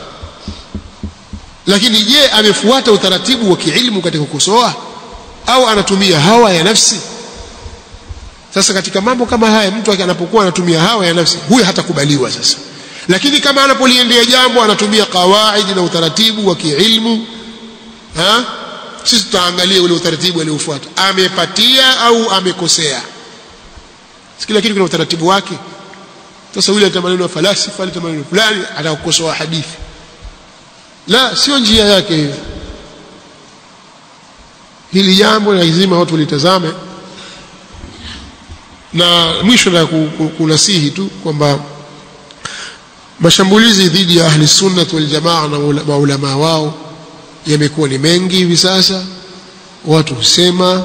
lakini je, amefuata utaratibu wa kiilmu katika kukosoa au anatumia hawa ya nafsi? Sasa katika mambo kama haya, mtu anapokuwa anatumia hawa ya nafsi, huyo hatakubaliwa sasa. Lakini kama anapoliendea jambo anatumia kawaidi na utaratibu wa kiilmu, sisi tutaangalia ule utaratibu aliofuata, amepatia au amekosea. Kila kitu kina utaratibu wake. Sasa yule atamaneno ya falasifa, atamaneno fulani, atakukosoa hadithi, la, sio njia yake hiyo. Hili jambo lazima watu litazame. Na mwisho na kunasihi tu kwamba mashambulizi dhidi ya ahli sunnah wal jamaa na maulama wao yamekuwa ni mengi hivi sasa. Watu husema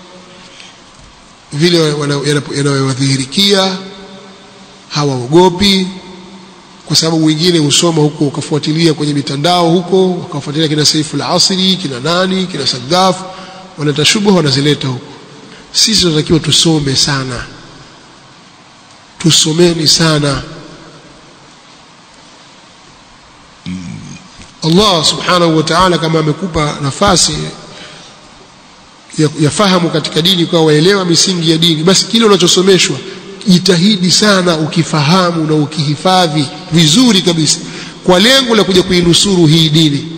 vile yanayowadhihirikia, hawaogopi, kwa sababu wengine husoma huko, ukafuatilia kwenye mitandao huko, wakafuatilia kina Saiful Asri, kina nani, kina Sagaf, wanaleta shubha wanazileta huko. sisi tunatakiwa tusome sana, tusomeni sana. Allah subhanahu wa ta'ala kama amekupa nafasi ya fahamu katika dini, kwa waelewa misingi ya dini, basi kile unachosomeshwa jitahidi sana ukifahamu na ukihifadhi vizuri kabisa, kwa lengo la kuja kuinusuru hii dini.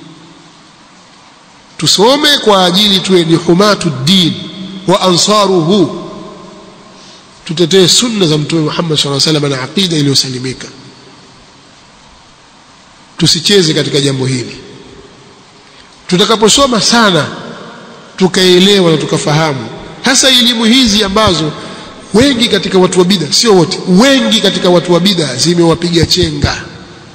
Tusome kwa ajili tuwe ni humatu din wa ansaruhu, tutetee sunna za Mtume Muhammad sallallahu alaihi wasallam na aqida iliyosalimika. Tusicheze katika jambo hili. Tutakaposoma sana tukaelewa na tukafahamu, hasa elimu hizi ambazo wengi katika watu wa bid'a, sio wote, wengi katika watu wa bid'a zimewapiga chenga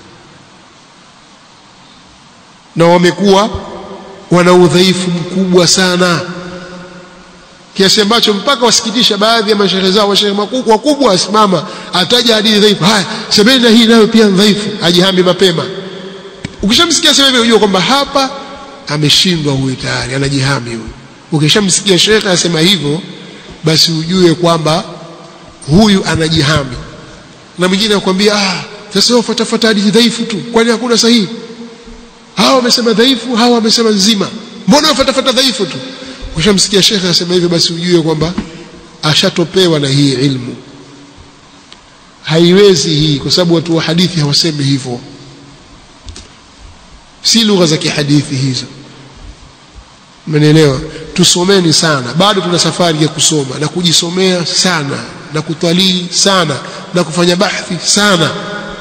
na wamekuwa wana udhaifu mkubwa sana, kiasi ambacho mpaka wasikitisha baadhi ya mashehe zao, mashehe wakubwa asimama ataja hadithi dhaifu, haya semeni na hii nayo pia dhaifu, ajihambi mapema. Ukishamsikia sema hivyo unajua kwamba hapa ameshindwa huyu, tayari anajihami huyu. Ukishamsikia shekhe asema hivyo, basi ujue kwamba huyu anajihami. Na mwingine anakuambia sasa wewe fuata hadithi dhaifu tu, kwani hakuna sahihi? Hawa wamesema dhaifu, hawa wamesema nzima, mbona ufuata dhaifu tu? Ukishamsikia shekhe asema hivyo, basi ujue kwamba ashatopewa na hii ilmu. Haiwezi hii, kwa sababu watu wa hadithi hawasemi hivyo, si lugha za kihadithi hizo. Mmenielewa? Tusomeni sana, bado tuna safari ya kusoma na kujisomea sana na kutalii sana na kufanya bahthi sana.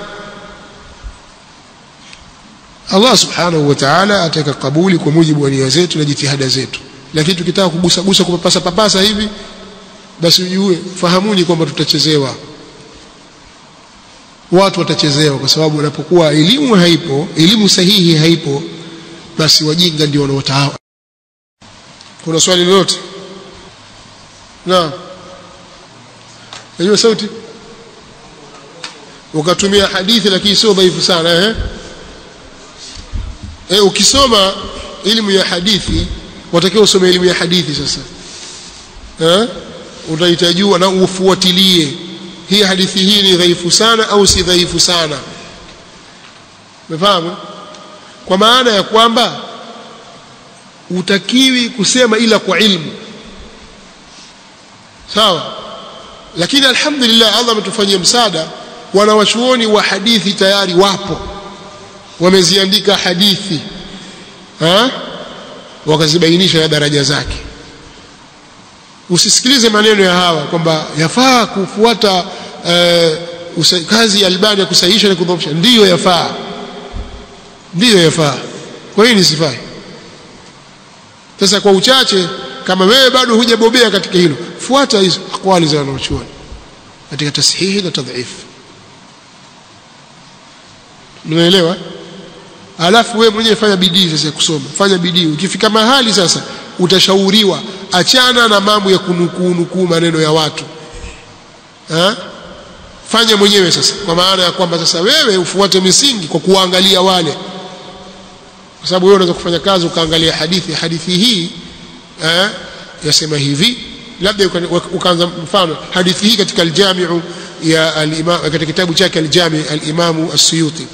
Allah subhanahu wa ta'ala ataka kabuli kwa mujibu wa nia zetu na jitihada zetu. Lakini tukitaka kugusa kupapasa hivi, basi ujue, fahamuni kwamba tutachezewa. Watu watachezewa, kwa sababu unapokuwa elimu haipo, elimu sahihi haipo, basi wajinga ndio wanaotawala. Kuna swali lolote? Hiyo sauti ukatumia hadithi lakini sio dhaifu sana ukisoma elimu ya hadithi, watakiwa usome elimu ya hadithi sasa. Utahitajua na ufuatilie hii hadithi hii ni dhaifu sana au si dhaifu sana. Umefahamu? Kwa maana ya kwamba utakiwi kusema ila kwa ilmu, sawa? Lakini alhamdulillah, Allah ametufanyia msaada, wanawachuoni wa hadithi tayari wapo, wameziandika hadithi wakazibainisha na daraja zake. Usisikilize maneno ya hawa kwamba yafaa kufuata kazi ya Albani ya kusahihisha na kudhoofisha. Ndiyo yafaa, ndiyo yafaa, kwa hiyo nisifai. Sasa kwa uchache, kama wewe bado hujabobea katika hilo, fuata hizo aqwali za wanachuoni katika tashihi na tadhif. Unaelewa? Alafu wewe mwenyewe fanya bidii sasa kusoma, fanya bidii. Ukifika mahali sasa utashauriwa, achana na mambo ya kunukuu maneno ya watu. Fanya mwenyewe sasa, kwa maana ya kwamba sasa wewe ufuate misingi kwa kuangalia wale, kwa sababu wewe unaweza kufanya kazi ukaangalia hadithi hii yasema hivi, labda ukaanza mfano hadithi hii katika al-Jami' ya al-Imam, katika kitabu chake al-Jami' al-Imam as-Suyuti,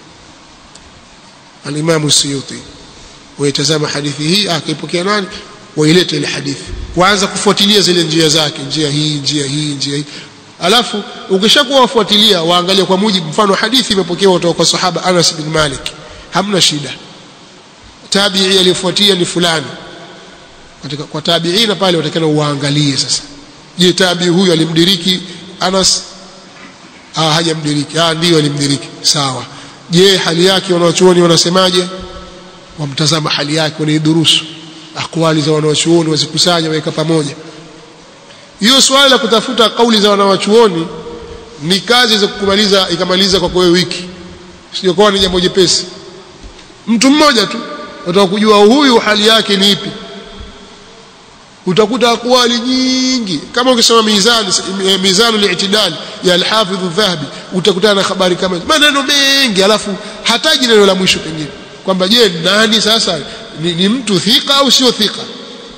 al-Imam as-Suyuti, waitazama hadithi hii akaipokea nani, wailete ile hadithi, waanza kufuatilia zile njia zake, njia hii. Alafu ukishakuwa wafuatilia, waangalia kwa mujibu, mfano hadithi imepokewa kutoka kwa sahaba Anas bin Malik, hamna shida. Tabi'i aliyefuatia ni fulani, katika kwa tabi'ina pale watakana uangalie sasa, je, tabi'i huyu alimdiriki Anas? Hajamdiriki. Ndio alimdiriki, sawa. Je, hali yake wanawachuoni wanasemaje? Wamtazama hali yake, wanaidurusu aqwali za wanawachuoni, wazikusanya waweka pamoja. Hiyo swala la kutafuta kauli za wanawachuoni ni kazi za kukumaliza, ikamaliza kwa wewe wiki, sio kwa ni jambo jepesi. Mtu mmoja tu utaka kujua huyu hali yake ni ipi, utakuta aqwali nyingi. Kama ukisoma Mizanul I'tidal ya al-Hafidh al-Dhahabi, utakutana na habari kama maneno mengi, alafu hataji neno la mwisho pengine kwamba je, nani sasa ni mtu thika au sio thika.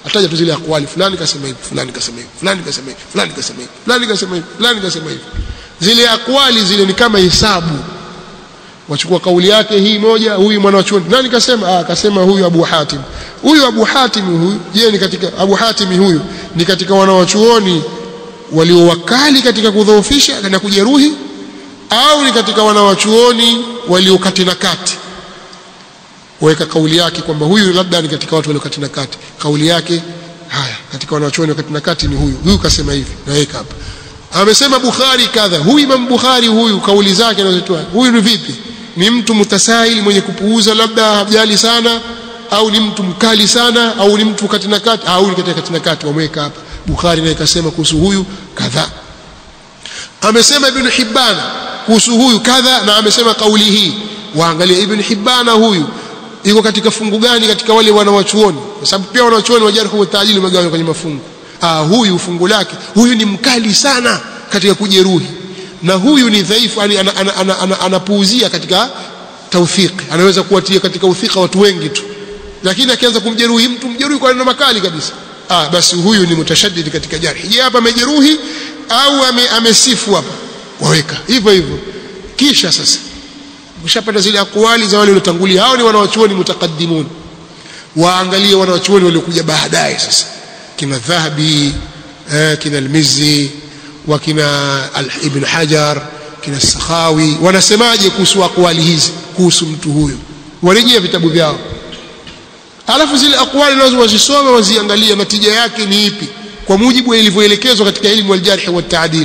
ataja tu zile aqwali, fulani kasema hivi, fulani kasema hivi, fulani kasema hivi, fulani kasema hivi, fulani kasema hivi, fulani kasema hivi. Zile aqwali zile ni kama hesabu, wachukua kauli yake hii moja, huyu mwana wa chuoni nani kasema? Kasema huyu Abu Hatim. Huyu Abu Hatim huyu, je, ni katika Abu Hatim huyu ni katika wana wa chuoni waliowakali katika kudhoofisha na kujeruhi, au ni katika wana wa chuoni waliokati na kati? Weka kauli yake kwamba huyu labda ni katika watu waliokati na kati, kauli yake haya katika wana wa chuoni wakati na kati ni huyu kasema hivi, na weka hapa. Amesema Bukhari kadha, huyu Imam Bukhari huyu kauli zake anazotoa huyu ni vipi? Ni mtu mutasaili mwenye kupuuza, labda hajali sana, au ni mtu mkali sana, au ni mtu kati na kati, au ni katika kati na kati? Wameweka hapa Bukhari naye kasema kuhusu huyu kadha. Amesema Ibn Hibban kuhusu huyu kadha, na amesema kauli hii. Waangalia Ibn Hibban huyu iko katika fungu gani katika wale wanawachuoni, kwa sababu pia wanawachuoni wa jarh wa ta'dil wamegawanywa kwenye mafungu. Huyu fungu lake, huyu ni mkali sana katika kujeruhi, na huyu ni dhaifu, anapuuzia katika tawthiq, anaweza kuwatia katika uthika watu wengi tu, lakini akianza kumjeruhi mtu, mjeruhi kwa neno makali kabisa, basi huyu ni mutashaddid katika jarh. Je, hapa amejeruhi au amesifu? Hapa waweka hivyo hivyo. Kisha sasa ukishapata zile aqwali za wale waliotangulia, hao ni wanawachuoni mutakaddimun. Waangalie wanawachuoni waliokuja baadaye sasa, kina Dhahabi, kina Al-Mizzi, wa kina Ibn Hajar, kina Sakhawi, wanasemaje kuhusu aqwali hizi, kuhusu mtu huyu? Warejea vitabu vyao, alafu zile aqwali nazo wazisome, waziangalie natija yake ni ipi kwa mujibu ilivyoelekezwa katika elimu al-jarh wa ta'dil.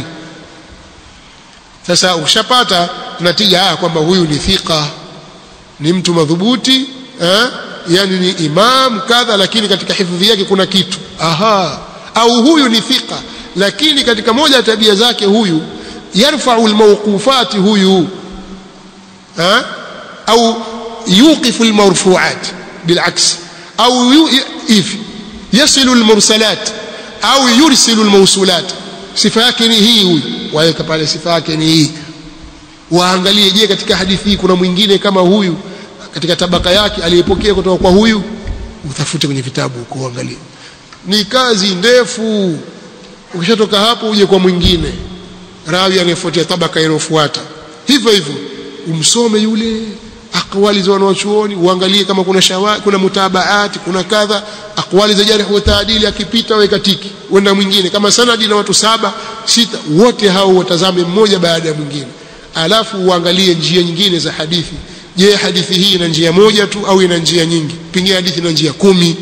Sasa ushapata natija kwamba huyu ni thika, ni mtu madhubuti, yani ni imam kadha, lakini katika hifadhi yake kuna kitu, au huyu ni thika, lakini katika moja ya tabia zake huyu yarfa'u al-mawqufat, huyu au yuqifu al-marfu'at bil'aks, au yasilu al-mursalat, au yursilu al-mawsulat. Sifa yake ni hii, huyu waweka pale sifa yake ni hii. Waangalie, je, katika hadithi hii kuna mwingine kama huyu katika tabaka yake aliyepokea kutoka kwa huyu? Utafute kwenye vitabu huko uangalie. Ni kazi ndefu. Ukishatoka hapo uje kwa mwingine, rawi anayefuatia tabaka inayofuata, hivyo hivyo umsome yule aqwali za wanachuoni, uangalie kama kuna mutabaati, kuna kadha, aqwali za jarh wa ta'dil, akipita weka tiki, wenda mwingine. Kama sanadi na watu 7 6, wote hao watazame mmoja baada ya mwingine, alafu uangalie njia nyingine za hadithi. Je, hadithi hii ina njia moja tu au ina njia nyingi? Pengine hadithi ina njia 10,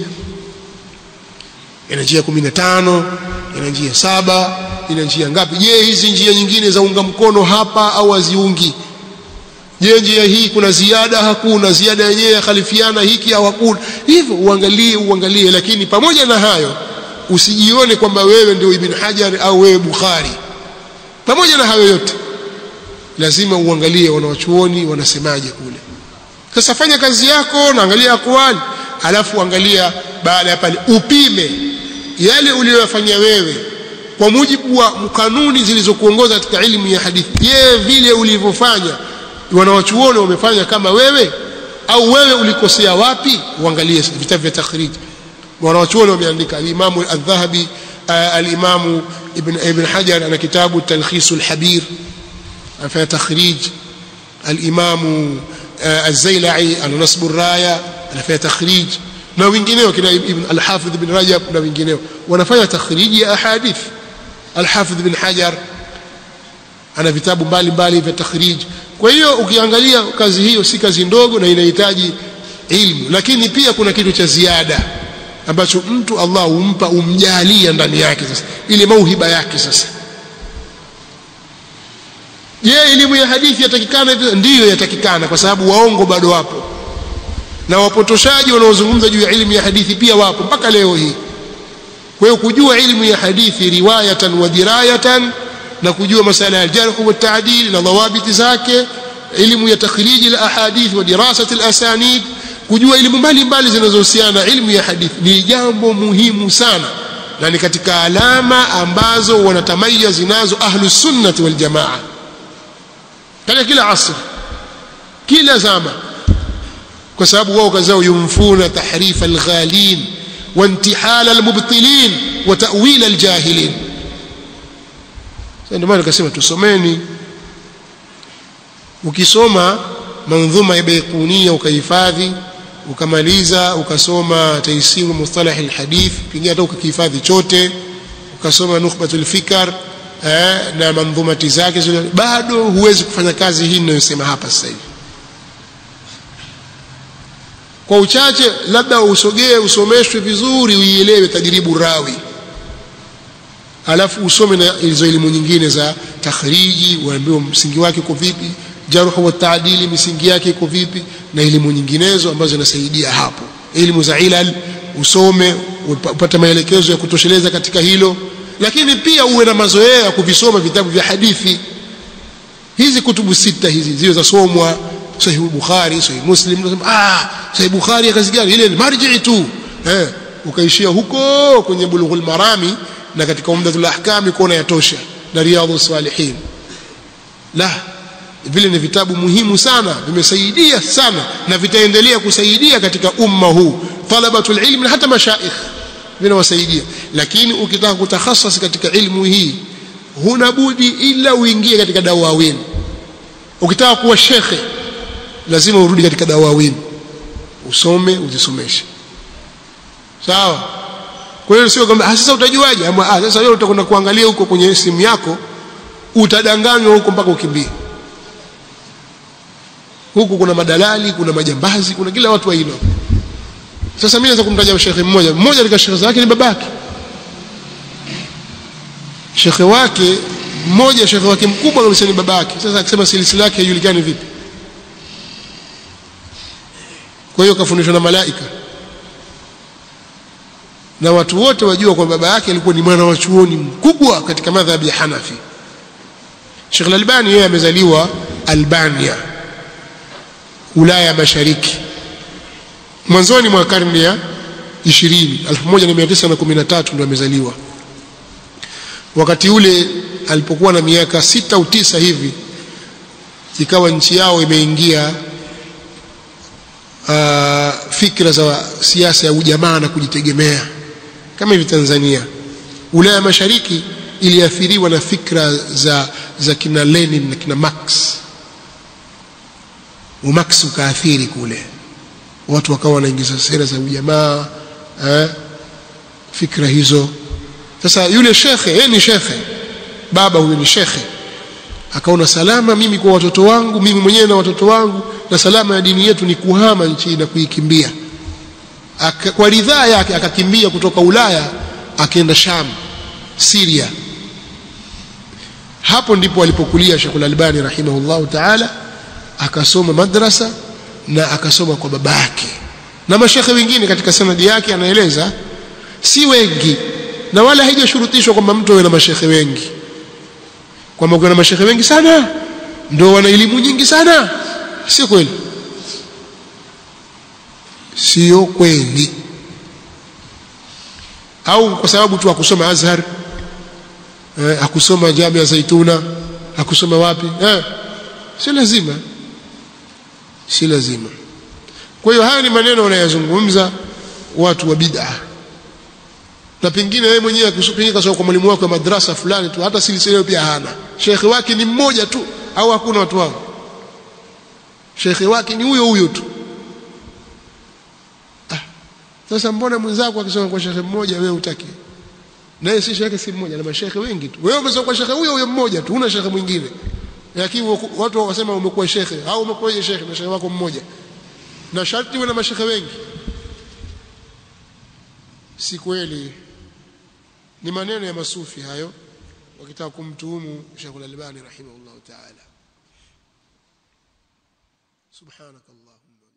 ina njia 15, ina njia 7, ina njia ngapi? Je, hizi njia nyingine za unga mkono hapa au haziungi? Je, njia hii kuna ziada? Hakuna ziada, yenyewe khalifiana hiki au hakuna? Hivyo uangalie. Lakini pamoja na hayo usijione kwamba wewe ndio Ibn Hajar au wewe Bukhari. Pamoja na hayo yote lazima uangalie wanawachuoni wanasemaje kule. Sasa fanya kazi yako na angalia aqwali, alafu angalia baada ya pale upime yale uliyofanya wewe kwa mujibu wa kanuni zilizokuongoza katika elimu ya hadithi. Je, vile ulivyofanya wanawachuoni wamefanya kama wewe, au wewe ulikosea wapi? Uangalie vitabu vya takhrij. Wanawachuoni wameandika, al-Imam al-Dhahabi, al-Imam Ibn Hajar ana kitabu Talkhis al-Habir afanya takhrij, al-Imam az-Zailai ana Nasb ar-Raya anafanya takhrij, na wengineo kina Ibn al-Hafidh Ibn Rajab na wengineo wanafanya takhrij ya ahadith. Al-Hafidh Ibn Hajar ana vitabu mbalimbali vya takhrij. Kwa hiyo ukiangalia kazi hiyo si kazi ndogo na inahitaji ilmu, lakini pia kuna kitu cha ziada ambacho mtu Allah humpa, umjalia ndani yake sasa ile mauhiba yake. Sasa je, elimu ya hadithi yatakikana? Ndiyo yatakikana, kwa sababu waongo bado wapo na wapotoshaji wanaozungumza juu ya elimu ya hadithi pia wapo mpaka leo hii. Kwa hiyo kujua elimu ya hadithi riwayatan wa dirayatan, na kujua masala ya jarh wa ta'dil na dhawabiti zake, elimu ya takhrij al-ahadith wa dirasat al-asanid, kujua elimu mbalimbali zinazohusiana na elimu ya hadithi ni jambo muhimu sana, na ni katika alama ambazo wanatamayaz nazo ahlus sunnah wal jamaa katika kila asr, kila zama, kwa sababu wao kazao yumfuna tahrif al-ghalin وانتحال المبطلين وتأويل الجاهلين. ndio maana nikasema tusomeni. Ukisoma manzuma ya Baiquniya ukahifadhi ukamaliza, ukasoma Taysiru Mustalah al-Hadith pengine hata ukahifadhi chote, ukasoma Nukhbatul Fikr na manzumati zake, bado huwezi kufanya kazi hii ninayosema hapa sasa hivi. Kwa uchache labda usogee usomeshwe vizuri uielewe tajribu rawi, alafu usome na hizo elimu nyingine za takhriji, uambiwe msingi wake uko vipi, jarh wa taadili misingi yake iko vipi, na elimu nyinginezo ambazo zinasaidia hapo. Elimu za ilal usome upate maelekezo ya kutosheleza katika hilo, lakini pia uwe na mazoea ya kuvisoma vitabu vya hadithi. Hizi kutubu sita hizi zio zasomwa, Sahih Bukhari, Sahih Muslim, unasema Sahih Bukhari kazi gani ile, marji'i tu ukaishia huko kwenye Bulughul Marami na katika Umdatul Ahkam kuona yatosha na Riyadhus Salihin. La, vile ni vitabu muhimu sana, vimesaidia sana na vitaendelea kusaidia katika umma huu, talabatul ilm na hata mashaikh vinawasaidia. Lakini ukitaka kutakhasas katika ilmu hii huna budi ila uingie katika dawawin. Ukitaka kuwa shekhe lazima urudi katika dawawin, usome uzisomeshe. Sawa? Kwa hiyo sio kwamba sasa utajuaje, sasa wewe utakwenda kuangalia huko kwenye simu yako, utadanganywa huko mpaka ukimbie. Huku kuna madalali, kuna majambazi, kuna kila watu wa hilo. Sasa mimi naweza kumtaja shekhe mmoja katika shekhe zake ni babake. Shekhe wake mmoja, shekhe wake mkubwa kabisa ni babake. Sasa akisema silsila yake haijulikani vipi? Kwa hiyo kafundishwa na malaika, na watu wote wajua kwa baba yake alikuwa ni mwana wa chuoni mkubwa katika madhhabi ya Hanafi. Sheikh Al-Albani yeye amezaliwa Albania, Ulaya Mashariki, mwanzoni mwa karne ya 20, 1913 ndio amezaliwa. Wakati ule alipokuwa na miaka 6 au 9 hivi, ikawa nchi yao imeingia fikra za siasa ya ujamaa na kujitegemea kama hivi Tanzania. Ulaya Mashariki iliathiriwa na fikra za kina Lenin na kina Marx. Marx ukaathiri kule, watu wakawa wanaingiza sera za ujamaa, fikra hizo. Sasa yule shekhe, yeye ni shekhe, baba huyo ni shekhe, akaona salama mimi kwa watoto wangu, mimi mwenyewe na watoto wangu, na salama ya dini yetu ni kuhama nchi na kuikimbia. Kwa ridhaa yake akakimbia kutoka Ulaya akaenda Sham, Syria. Hapo ndipo alipokulia Sheikh Al-Albani rahimahullahu ta'ala, akasoma madrasa na akasoma kwa babake na mashekhe wengine. Katika sanadi yake anaeleza si wengi, na wala haijashurutishwa kwamba mtu awe na mashekhe wengi, kwamba kuna mashekhe wengi sana ndio wana elimu nyingi sana. Sio kweli, sio kweli. Au kwa sababu tu akusoma Azhar, akusoma Jamia Zaituna, akusoma wapi, si lazima, si lazima. Kwa hiyo haya ni maneno wanayozungumza watu wa bid'ah, na pengine yeye mwenyewe akusupinga kasoma kwa mwalimu wake wa madrasa fulani tu, hata silsila pia hana, shekhi wake ni mmoja tu, au hakuna watu wao, shekhi wake ni huyo huyo tu. Sasa mbona mwenzako akisoma kwa shekhi mmoja wewe hutaki? Naye si shekhi si mmoja, na mashekhi wengi tu. Wewe umesoma kwa shekhi huyo huyo mmoja tu, huna shekhi mwingine. Lakini watu wakasema umekuwa shekhi au umekuwa shekhi na shekhi wako mmoja, na sharti uwe na mashekhi wengi. Si kweli. Ni maneno ya masufi hayo wakitaka kumtuhumu Sheikh Al-Albani rahimahullah ta'ala. Subhanakallahumma